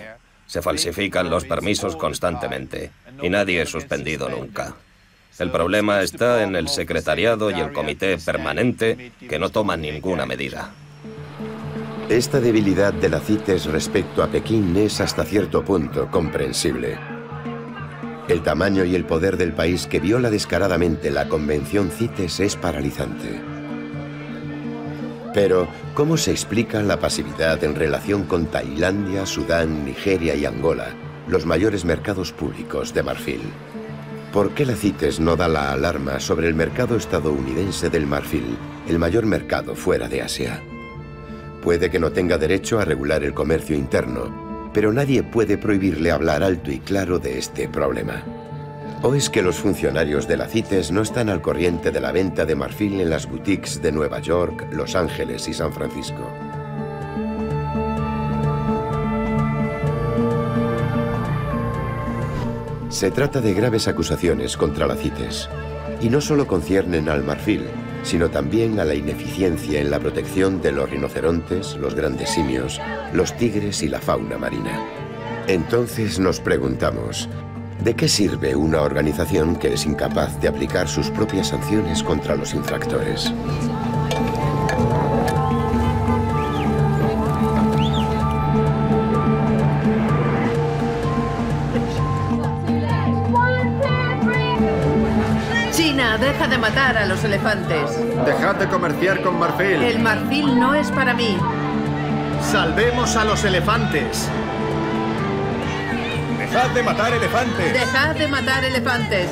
Se falsifican los permisos constantemente y nadie es suspendido nunca. El problema está en el secretariado y el comité permanente que no toman ninguna medida. Esta debilidad de la CITES respecto a Pekín es hasta cierto punto comprensible. El tamaño y el poder del país que viola descaradamente la Convención CITES es paralizante. Pero, ¿cómo se explica la pasividad en relación con Tailandia, Sudán, Nigeria y Angola, los mayores mercados públicos de marfil? ¿Por qué la CITES no da la alarma sobre el mercado estadounidense del marfil, el mayor mercado fuera de Asia? Puede que no tenga derecho a regular el comercio interno, pero nadie puede prohibirle hablar alto y claro de este problema. ¿O es que los funcionarios de la CITES no están al corriente de la venta de marfil en las boutiques de Nueva York, Los Ángeles y San Francisco? Se trata de graves acusaciones contra la CITES, y no solo conciernen al marfil, sino también a la ineficiencia en la protección de los rinocerontes, los grandes simios, los tigres y la fauna marina. Entonces nos preguntamos, ¿de qué sirve una organización que es incapaz de aplicar sus propias sanciones contra los infractores? China, deja de matar a los elefantes. Dejad de comerciar con marfil. El marfil no es para mí. ¡Salvemos a los elefantes! ¡Dejad de matar elefantes! Dejad de matar elefantes.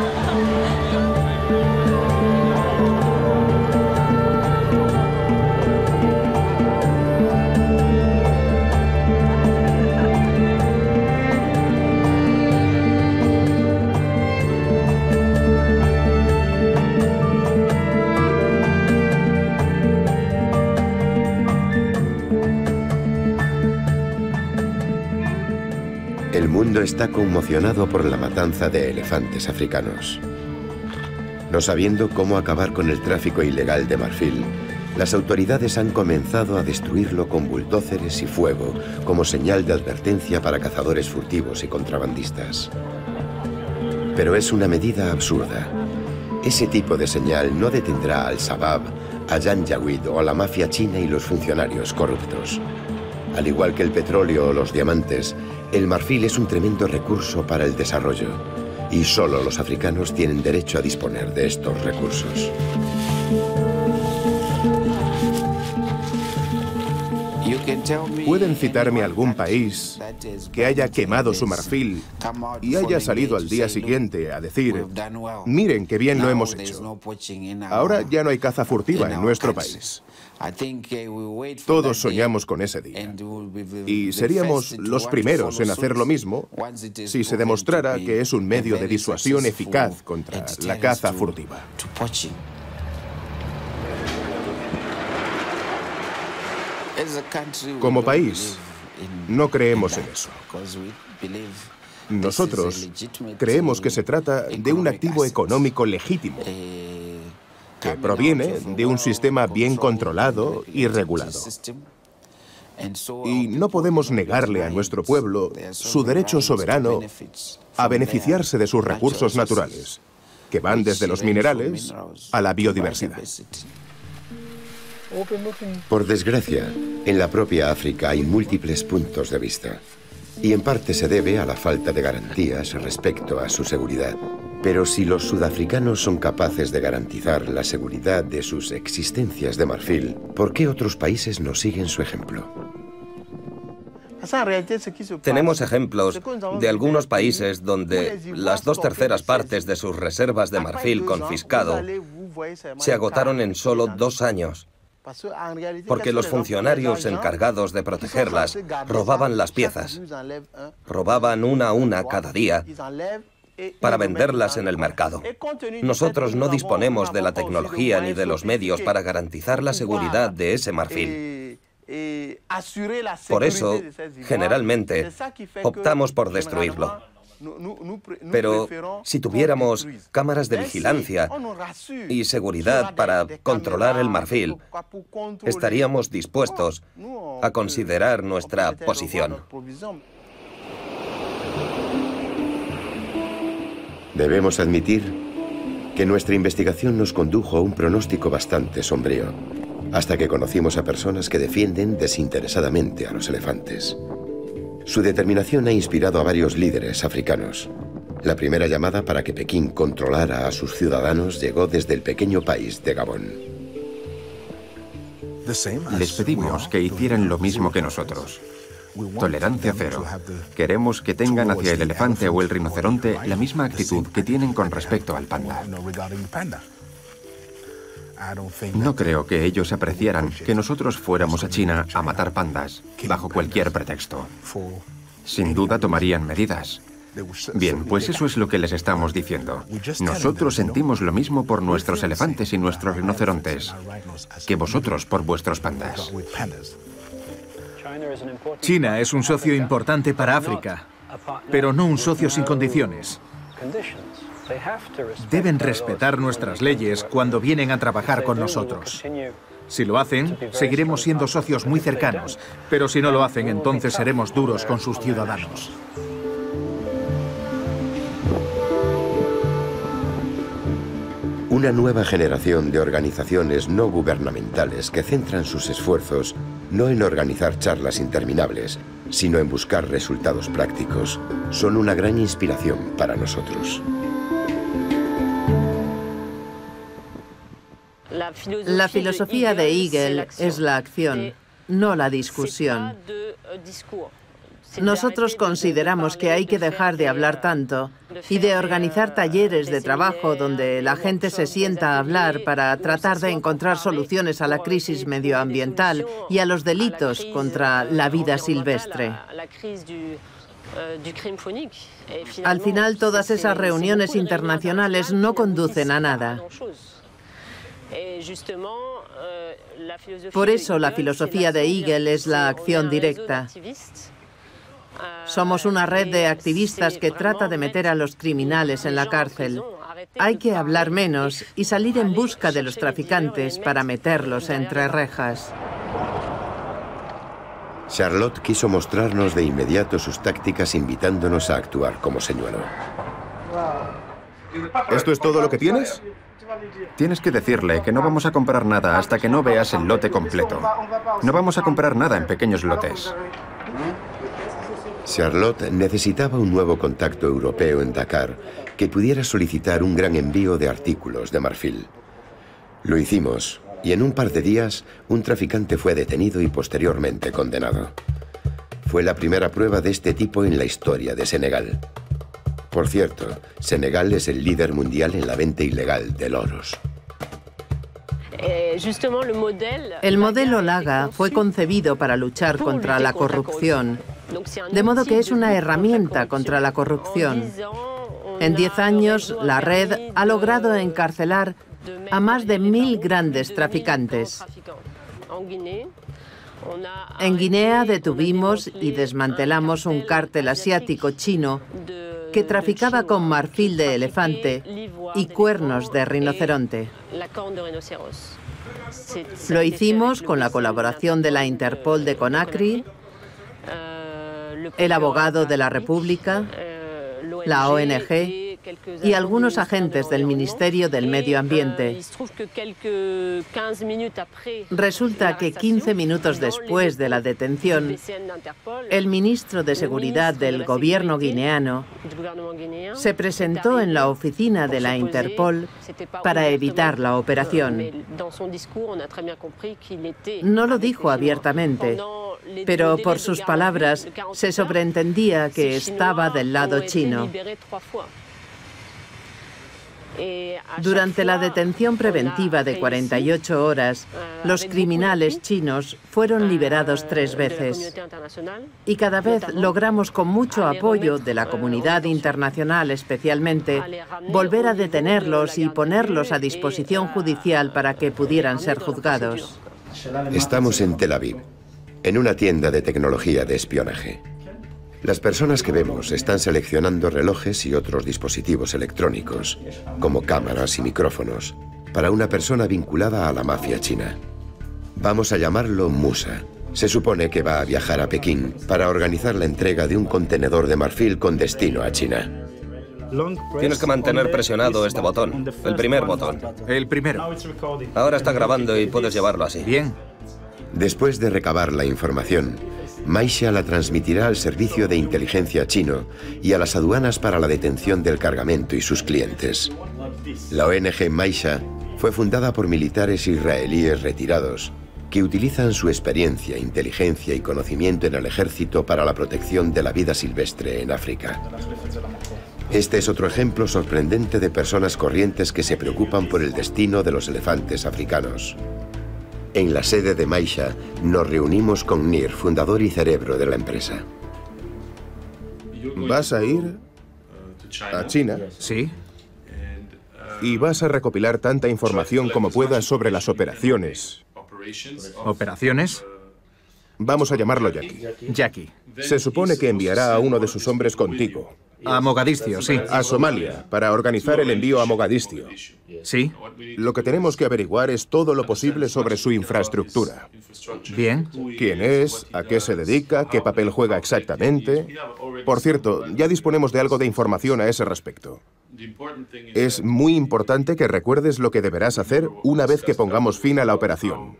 El mundo está conmocionado por la matanza de elefantes africanos. No sabiendo cómo acabar con el tráfico ilegal de marfil, las autoridades han comenzado a destruirlo con bulldóceres y fuego como señal de advertencia para cazadores furtivos y contrabandistas. Pero es una medida absurda. Ese tipo de señal no detendrá al Shabab, a Janjaweed o a la mafia china y los funcionarios corruptos. Al igual que el petróleo o los diamantes, el marfil es un tremendo recurso para el desarrollo, y solo los africanos tienen derecho a disponer de estos recursos. ¿Pueden citarme algún país que haya quemado su marfil y haya salido al día siguiente a decir, miren qué bien lo hemos hecho? Ahora ya no hay caza furtiva en nuestro país. Todos soñamos con ese día. Y seríamos los primeros en hacer lo mismo si se demostrara que es un medio de disuasión eficaz contra la caza furtiva. Como país, no creemos en eso. Nosotros creemos que se trata de un activo económico legítimo, que proviene de un sistema bien controlado y regulado. Y no podemos negarle a nuestro pueblo su derecho soberano a beneficiarse de sus recursos naturales, que van desde los minerales a la biodiversidad. Por desgracia, en la propia África hay múltiples puntos de vista. Y en parte se debe a la falta de garantías respecto a su seguridad. Pero si los sudafricanos son capaces de garantizar la seguridad de sus existencias de marfil, ¿por qué otros países no siguen su ejemplo? Tenemos ejemplos de algunos países donde las dos terceras partes de sus reservas de marfil confiscado se agotaron en solo dos años, porque los funcionarios encargados de protegerlas robaban las piezas, robaban una a una cada día para venderlas en el mercado. Nosotros no disponemos de la tecnología ni de los medios para garantizar la seguridad de ese marfil. Por eso, generalmente, optamos por destruirlo. Pero si tuviéramos cámaras de vigilancia y seguridad para controlar el marfil, estaríamos dispuestos a considerar nuestra posición. Debemos admitir que nuestra investigación nos condujo a un pronóstico bastante sombrío, hasta que conocimos a personas que defienden desinteresadamente a los elefantes. Su determinación ha inspirado a varios líderes africanos. La primera llamada para que Pekín controlara a sus ciudadanos llegó desde el pequeño país de Gabón. Les pedimos que hicieran lo mismo que nosotros. Tolerancia cero. Queremos que tengan hacia el elefante o el rinoceronte la misma actitud que tienen con respecto al panda. No creo que ellos apreciaran que nosotros fuéramos a China a matar pandas bajo cualquier pretexto. Sin duda tomarían medidas. Bien, pues eso es lo que les estamos diciendo. Nosotros sentimos lo mismo por nuestros elefantes y nuestros rinocerontes que vosotros por vuestros pandas. China es un socio importante para África, pero no un socio sin condiciones. Deben respetar nuestras leyes cuando vienen a trabajar con nosotros. Si lo hacen, seguiremos siendo socios muy cercanos, pero si no lo hacen, entonces seremos duros con sus ciudadanos. Una nueva generación de organizaciones no gubernamentales que centran sus esfuerzos no en organizar charlas interminables, sino en buscar resultados prácticos, son una gran inspiración para nosotros. La filosofía de Eagle es la acción, no la discusión. Nosotros consideramos que hay que dejar de hablar tanto y de organizar talleres de trabajo donde la gente se sienta a hablar para tratar de encontrar soluciones a la crisis medioambiental y a los delitos contra la vida silvestre. Al final, todas esas reuniones internacionales no conducen a nada. Por eso la filosofía de Eagle es la acción directa. Somos una red de activistas que trata de meter a los criminales en la cárcel. Hay que hablar menos y salir en busca de los traficantes para meterlos entre rejas. Charlotte quiso mostrarnos de inmediato sus tácticas invitándonos a actuar como señuelo. ¿Esto es todo lo que tienes? Tienes que decirle que no vamos a comprar nada hasta que no veas el lote completo. No vamos a comprar nada en pequeños lotes. Charlotte necesitaba un nuevo contacto europeo en Dakar que pudiera solicitar un gran envío de artículos de marfil. Lo hicimos, y en un par de días, un traficante fue detenido y posteriormente condenado. Fue la primera prueba de este tipo en la historia de Senegal. Por cierto, Senegal es el líder mundial en la venta ilegal de loros. El modelo Laga fue concebido para luchar contra la corrupción, de modo que es una herramienta contra la corrupción. En diez años, la red ha logrado encarcelar a más de mil grandes traficantes. En Guinea detuvimos y desmantelamos un cártel asiático chino que traficaba con marfil de elefante y cuernos de rinoceronte. Lo hicimos con la colaboración de la Interpol de Conakry, el abogado de la República, la O N G y algunos agentes del Ministerio del Medio Ambiente. Resulta que quince minutos después de la detención, el ministro de Seguridad del gobierno guineano se presentó en la oficina de la Interpol para evitar la operación. No lo dijo abiertamente, pero por sus palabras se sobreentendía que estaba del lado chino. Durante la detención preventiva de cuarenta y ocho horas, los criminales chinos fueron liberados tres veces. Y cada vez logramos, con mucho apoyo de la comunidad internacional especialmente, volver a detenerlos y ponerlos a disposición judicial para que pudieran ser juzgados. Estamos en Tel Aviv, en una tienda de tecnología de espionaje. Las personas que vemos están seleccionando relojes y otros dispositivos electrónicos, como cámaras y micrófonos, para una persona vinculada a la mafia china. Vamos a llamarlo Musa. Se supone que va a viajar a Pekín para organizar la entrega de un contenedor de marfil con destino a China. Tienes que mantener presionado este botón, el primer botón. El primero. Ahora está grabando y puedes llevarlo así. Bien. Después de recabar la información, Maisha la transmitirá al servicio de inteligencia chino y a las aduanas para la detención del cargamento y sus clientes. La O N G Maisha fue fundada por militares israelíes retirados que utilizan su experiencia, inteligencia y conocimiento en el ejército para la protección de la vida silvestre en África. Este es otro ejemplo sorprendente de personas corrientes que se preocupan por el destino de los elefantes africanos. En la sede de Maisha nos reunimos con Nir, fundador y cerebro de la empresa. ¿Vas a ir a China? Sí. Y vas a recopilar tanta información como puedas sobre las operaciones. ¿Operaciones? Vamos a llamarlo Jackie. Jackie. Se supone que enviará a uno de sus hombres contigo. A Mogadiscio, sí. A Somalia, para organizar el envío a Mogadiscio. Sí. Lo que tenemos que averiguar es todo lo posible sobre su infraestructura. Bien. ¿Quién es? ¿A qué se dedica? ¿Qué papel juega exactamente? Por cierto, ya disponemos de algo de información a ese respecto. Es muy importante que recuerdes lo que deberás hacer una vez que pongamos fin a la operación.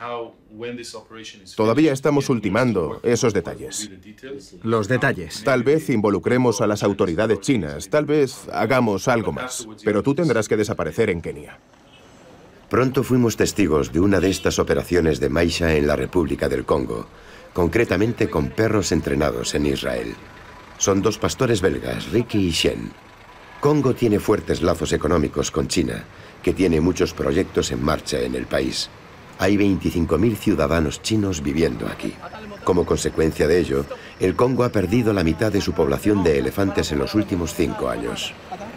Todavía estamos ultimando esos detalles. Los detalles. Tal vez involucremos a las autoridades chinas, tal vez hagamos algo más, pero tú tendrás que desaparecer en Kenia. Pronto fuimos testigos de una de estas operaciones de Maisha en la República del Congo, concretamente con perros entrenados en Israel. Son dos pastores belgas, Ricky y Shen. Congo tiene fuertes lazos económicos con China, que tiene muchos proyectos en marcha en el país. Hay veinticinco mil ciudadanos chinos viviendo aquí. Como consecuencia de ello, el Congo ha perdido la mitad de su población de elefantes en los últimos cinco años.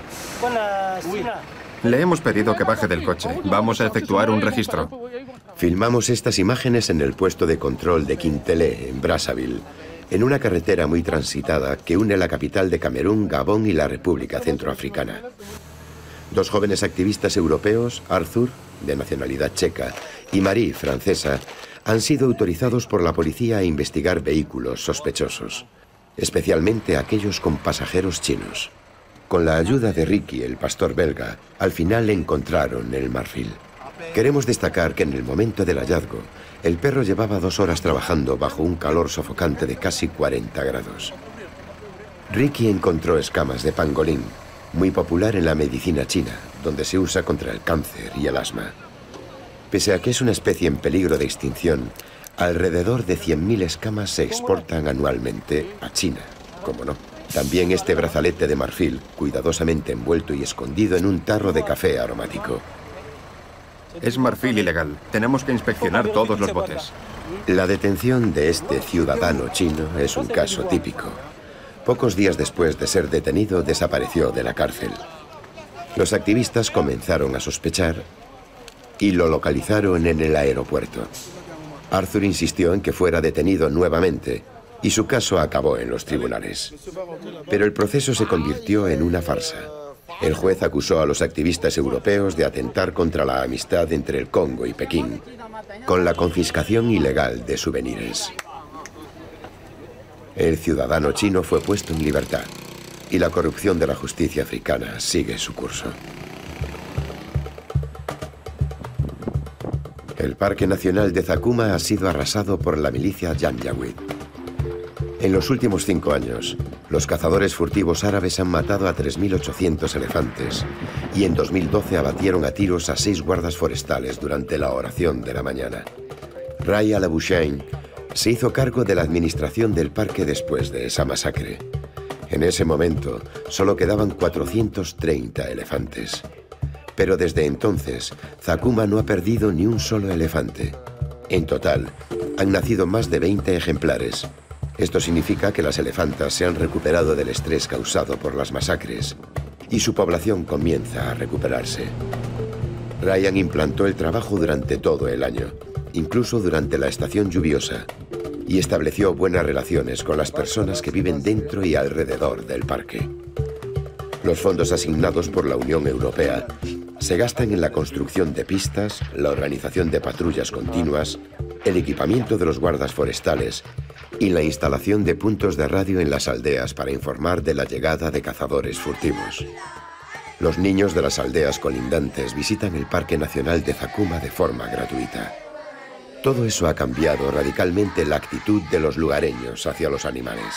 Le hemos pedido que baje del coche. Vamos a efectuar un registro. Filmamos estas imágenes en el puesto de control de Quintelé, en Brazzaville, en una carretera muy transitada que une la capital de Camerún, Gabón y la República Centroafricana. Dos jóvenes activistas europeos, Arthur, de nacionalidad checa, y Marie, francesa, han sido autorizados por la policía a investigar vehículos sospechosos, especialmente aquellos con pasajeros chinos. Con la ayuda de Ricky, el pastor belga, al final encontraron el marfil. Queremos destacar que en el momento del hallazgo, el perro llevaba dos horas trabajando bajo un calor sofocante de casi cuarenta grados. Ricky encontró escamas de pangolín, muy popular en la medicina china, donde se usa contra el cáncer y el asma. Pese a que es una especie en peligro de extinción, alrededor de cien mil escamas se exportan anualmente a China, ¿cómo no? También este brazalete de marfil, cuidadosamente envuelto y escondido en un tarro de café aromático. Es marfil ilegal. Tenemos que inspeccionar todos los botes. La detención de este ciudadano chino es un caso típico. Pocos días después de ser detenido, desapareció de la cárcel. Los activistas comenzaron a sospechar y lo localizaron en el aeropuerto. Arthur insistió en que fuera detenido nuevamente y su caso acabó en los tribunales. Pero el proceso se convirtió en una farsa. El juez acusó a los activistas europeos de atentar contra la amistad entre el Congo y Pekín, con la confiscación ilegal de souvenirs. El ciudadano chino fue puesto en libertad y la corrupción de la justicia africana sigue su curso. El Parque Nacional de Zakuma ha sido arrasado por la milicia Janjaweed. En los últimos cinco años, los cazadores furtivos árabes han matado a tres mil ochocientos elefantes y en dos mil doce abatieron a tiros a seis guardas forestales durante la oración de la mañana. Ray Al-Abushain se hizo cargo de la administración del parque después de esa masacre. En ese momento, solo quedaban cuatrocientos treinta elefantes. Pero desde entonces, Zakuma no ha perdido ni un solo elefante. En total, han nacido más de veinte ejemplares. Esto significa que las elefantas se han recuperado del estrés causado por las masacres y su población comienza a recuperarse. Ryan implantó el trabajo durante todo el año, incluso durante la estación lluviosa, y estableció buenas relaciones con las personas que viven dentro y alrededor del parque. Los fondos asignados por la Unión Europea se gastan en la construcción de pistas, la organización de patrullas continuas, el equipamiento de los guardas forestales y la instalación de puntos de radio en las aldeas para informar de la llegada de cazadores furtivos. Los niños de las aldeas colindantes visitan el Parque Nacional de Zakuma de forma gratuita. Todo eso ha cambiado radicalmente la actitud de los lugareños hacia los animales.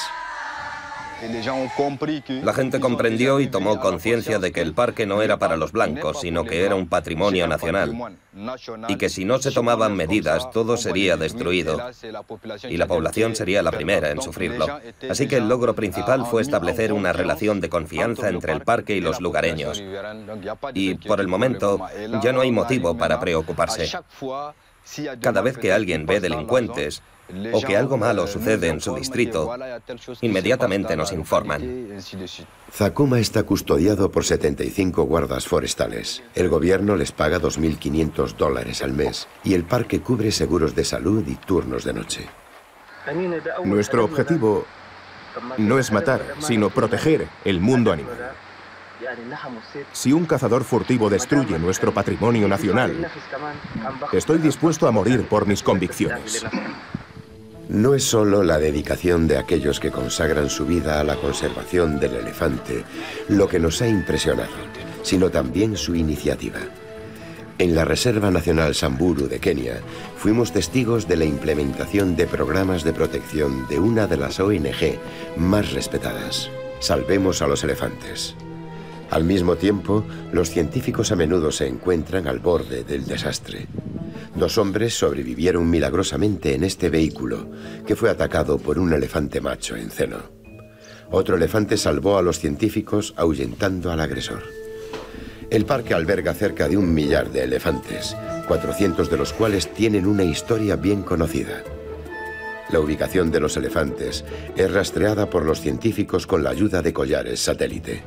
La gente comprendió y tomó conciencia de que el parque no era para los blancos, sino que era un patrimonio nacional, y que si no se tomaban medidas todo sería destruido, y la población sería la primera en sufrirlo. Así que el logro principal fue establecer una relación de confianza entre el parque y los lugareños. Y por el momento ya no hay motivo para preocuparse. Cada vez que alguien ve delincuentes o que algo malo sucede en su distrito, inmediatamente nos informan. Zakuma está custodiado por setenta y cinco guardas forestales. El gobierno les paga dos mil quinientos dólares al mes y el parque cubre seguros de salud y turnos de noche. Nuestro objetivo no es matar, sino proteger el mundo animal. Si un cazador furtivo destruye nuestro patrimonio nacional, estoy dispuesto a morir por mis convicciones. No es solo la dedicación de aquellos que consagran su vida a la conservación del elefante lo que nos ha impresionado, sino también su iniciativa. En la Reserva Nacional Samburu de Kenia, fuimos testigos de la implementación de programas de protección de una de las O N G más respetadas. Salvemos a los elefantes. Al mismo tiempo, los científicos a menudo se encuentran al borde del desastre. Dos hombres sobrevivieron milagrosamente en este vehículo, que fue atacado por un elefante macho en celo. Otro elefante salvó a los científicos ahuyentando al agresor. El parque alberga cerca de un millar de elefantes, cuatrocientos de los cuales tienen una historia bien conocida. La ubicación de los elefantes es rastreada por los científicos con la ayuda de collares satélite.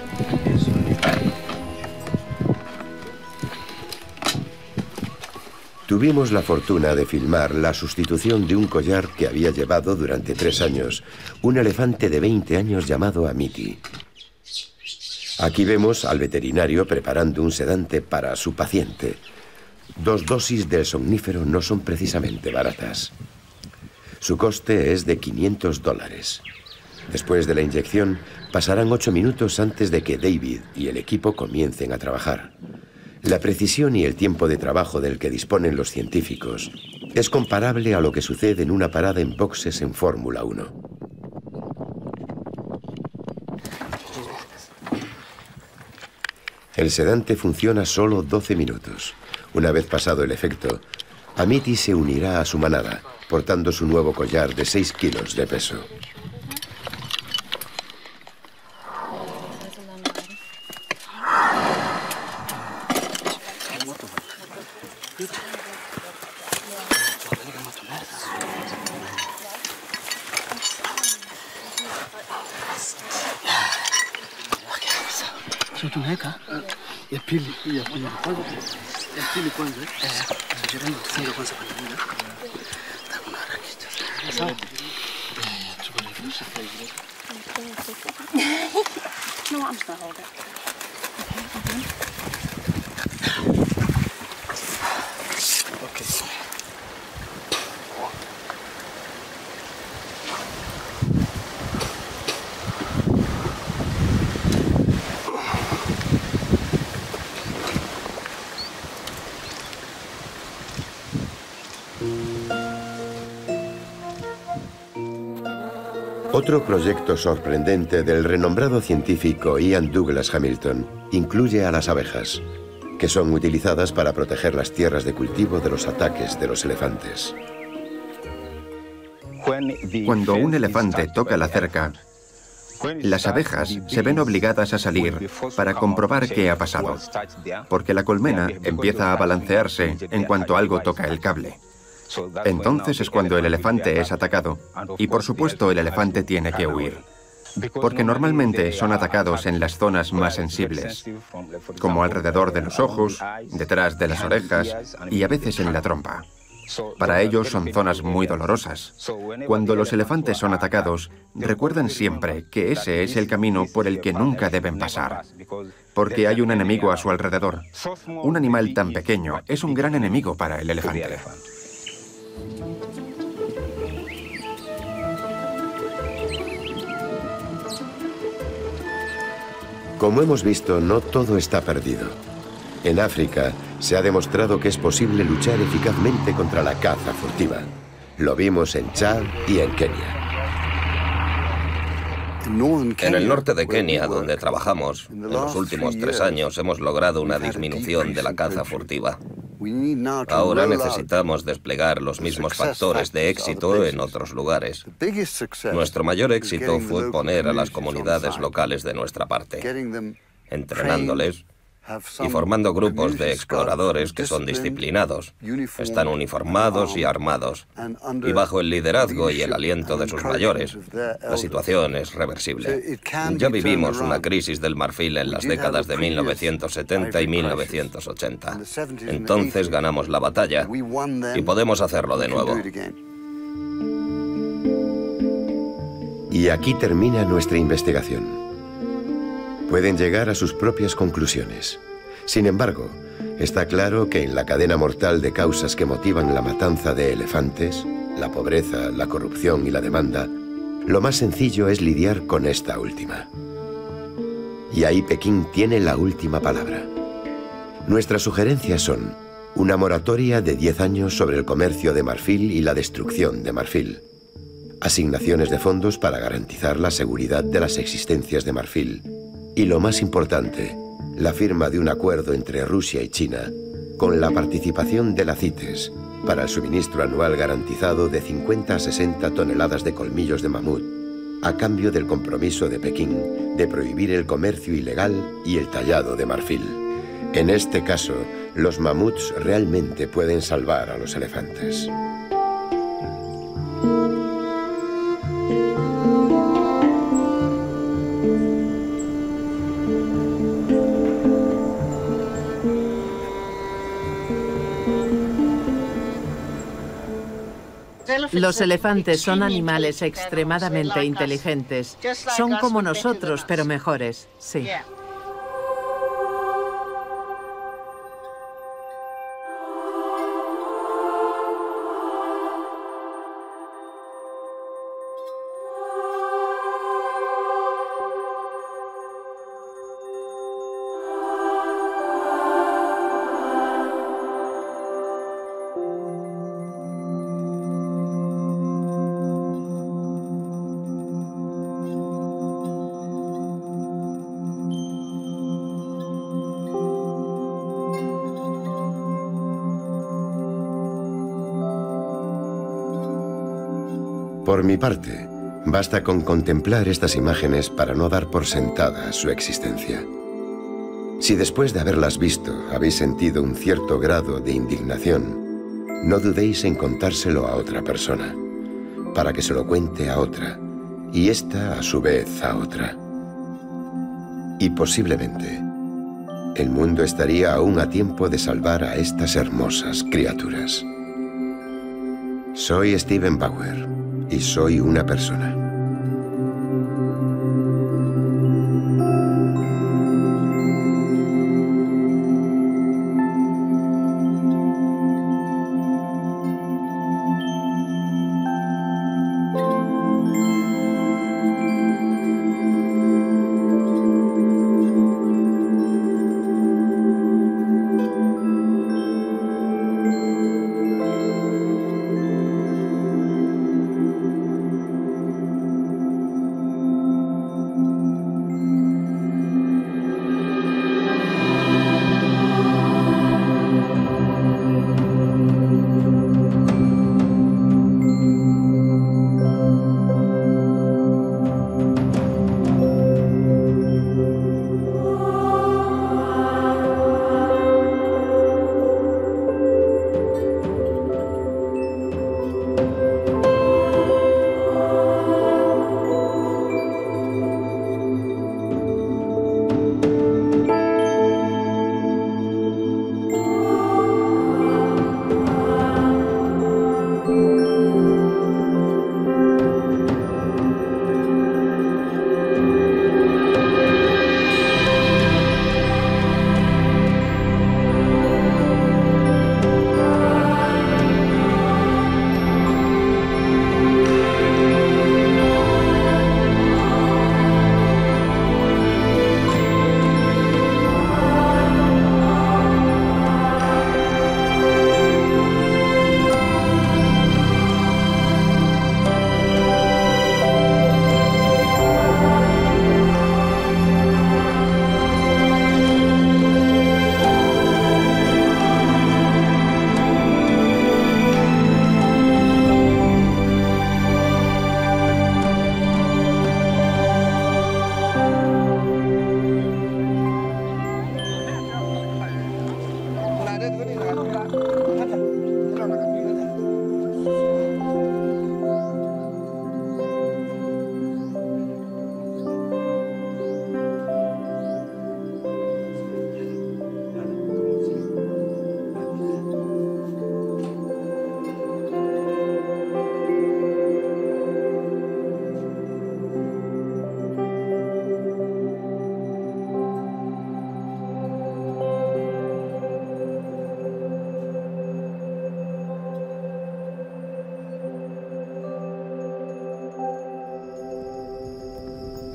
Tuvimos la fortuna de filmar la sustitución de un collar que había llevado durante tres años un elefante de veinte años llamado Amiti. Aquí vemos al veterinario preparando un sedante para su paciente. Dos dosis del somnífero no son precisamente baratas. Su coste es de quinientos dólares. Después de la inyección, pasarán ocho minutos antes de que David y el equipo comiencen a trabajar. La precisión y el tiempo de trabajo del que disponen los científicos es comparable a lo que sucede en una parada en boxes en Fórmula uno. El sedante funciona solo doce minutos. Una vez pasado el efecto, Amiti se unirá a su manada, portando su nuevo collar de seis kilos de peso. Otro proyecto sorprendente del renombrado científico Ian Douglas Hamilton incluye a las abejas, que son utilizadas para proteger las tierras de cultivo de los ataques de los elefantes. Cuando un elefante toca la cerca, las abejas se ven obligadas a salir para comprobar qué ha pasado, porque la colmena empieza a balancearse en cuanto algo toca el cable. Entonces es cuando el elefante es atacado, y por supuesto el elefante tiene que huir, porque normalmente son atacados en las zonas más sensibles, como alrededor de los ojos, detrás de las orejas y a veces en la trompa. Para ellos son zonas muy dolorosas. Cuando los elefantes son atacados, recuerdan siempre que ese es el camino por el que nunca deben pasar, porque hay un enemigo a su alrededor. Un animal tan pequeño es un gran enemigo para el elefante. Como hemos visto, no todo está perdido. En África se ha demostrado que es posible luchar eficazmente contra la caza furtiva. Lo vimos en Chad y en Kenia. En el norte de Kenia, donde trabajamos, en los últimos tres años hemos logrado una disminución de la caza furtiva. Ahora necesitamos desplegar los mismos factores de éxito en otros lugares. Nuestro mayor éxito fue poner a las comunidades locales de nuestra parte, entrenándoles y formando grupos de exploradores que son disciplinados, están uniformados y armados, y bajo el liderazgo y el aliento de sus mayores, la situación es reversible. Ya vivimos una crisis del marfil en las décadas de mil novecientos setenta y mil novecientos ochenta. Entonces ganamos la batalla y podemos hacerlo de nuevo. Y aquí termina nuestra investigación. Pueden llegar a sus propias conclusiones. Sin embargo, está claro que en la cadena mortal de causas que motivan la matanza de elefantes, la pobreza, la corrupción y la demanda, lo más sencillo es lidiar con esta última. Y ahí Pekín tiene la última palabra. Nuestras sugerencias son una moratoria de diez años sobre el comercio de marfil y la destrucción de marfil, asignaciones de fondos para garantizar la seguridad de las existencias de marfil, y lo más importante, la firma de un acuerdo entre Rusia y China con la participación de la CITES para el suministro anual garantizado de cincuenta a sesenta toneladas de colmillos de mamut, a cambio del compromiso de Pekín de prohibir el comercio ilegal y el tallado de marfil. En este caso, los mamuts realmente pueden salvar a los elefantes. Los elefantes son animales extremadamente inteligentes. Son como nosotros, pero mejores, sí. Por mi parte, basta con contemplar estas imágenes para no dar por sentada su existencia. Si después de haberlas visto habéis sentido un cierto grado de indignación, no dudéis en contárselo a otra persona, para que se lo cuente a otra, y ésta a su vez a otra. Y posiblemente, el mundo estaría aún a tiempo de salvar a estas hermosas criaturas. Soy Steven Bauer. Y soy una persona.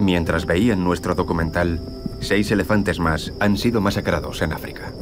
Mientras veían nuestro documental, seis elefantes más han sido masacrados en África.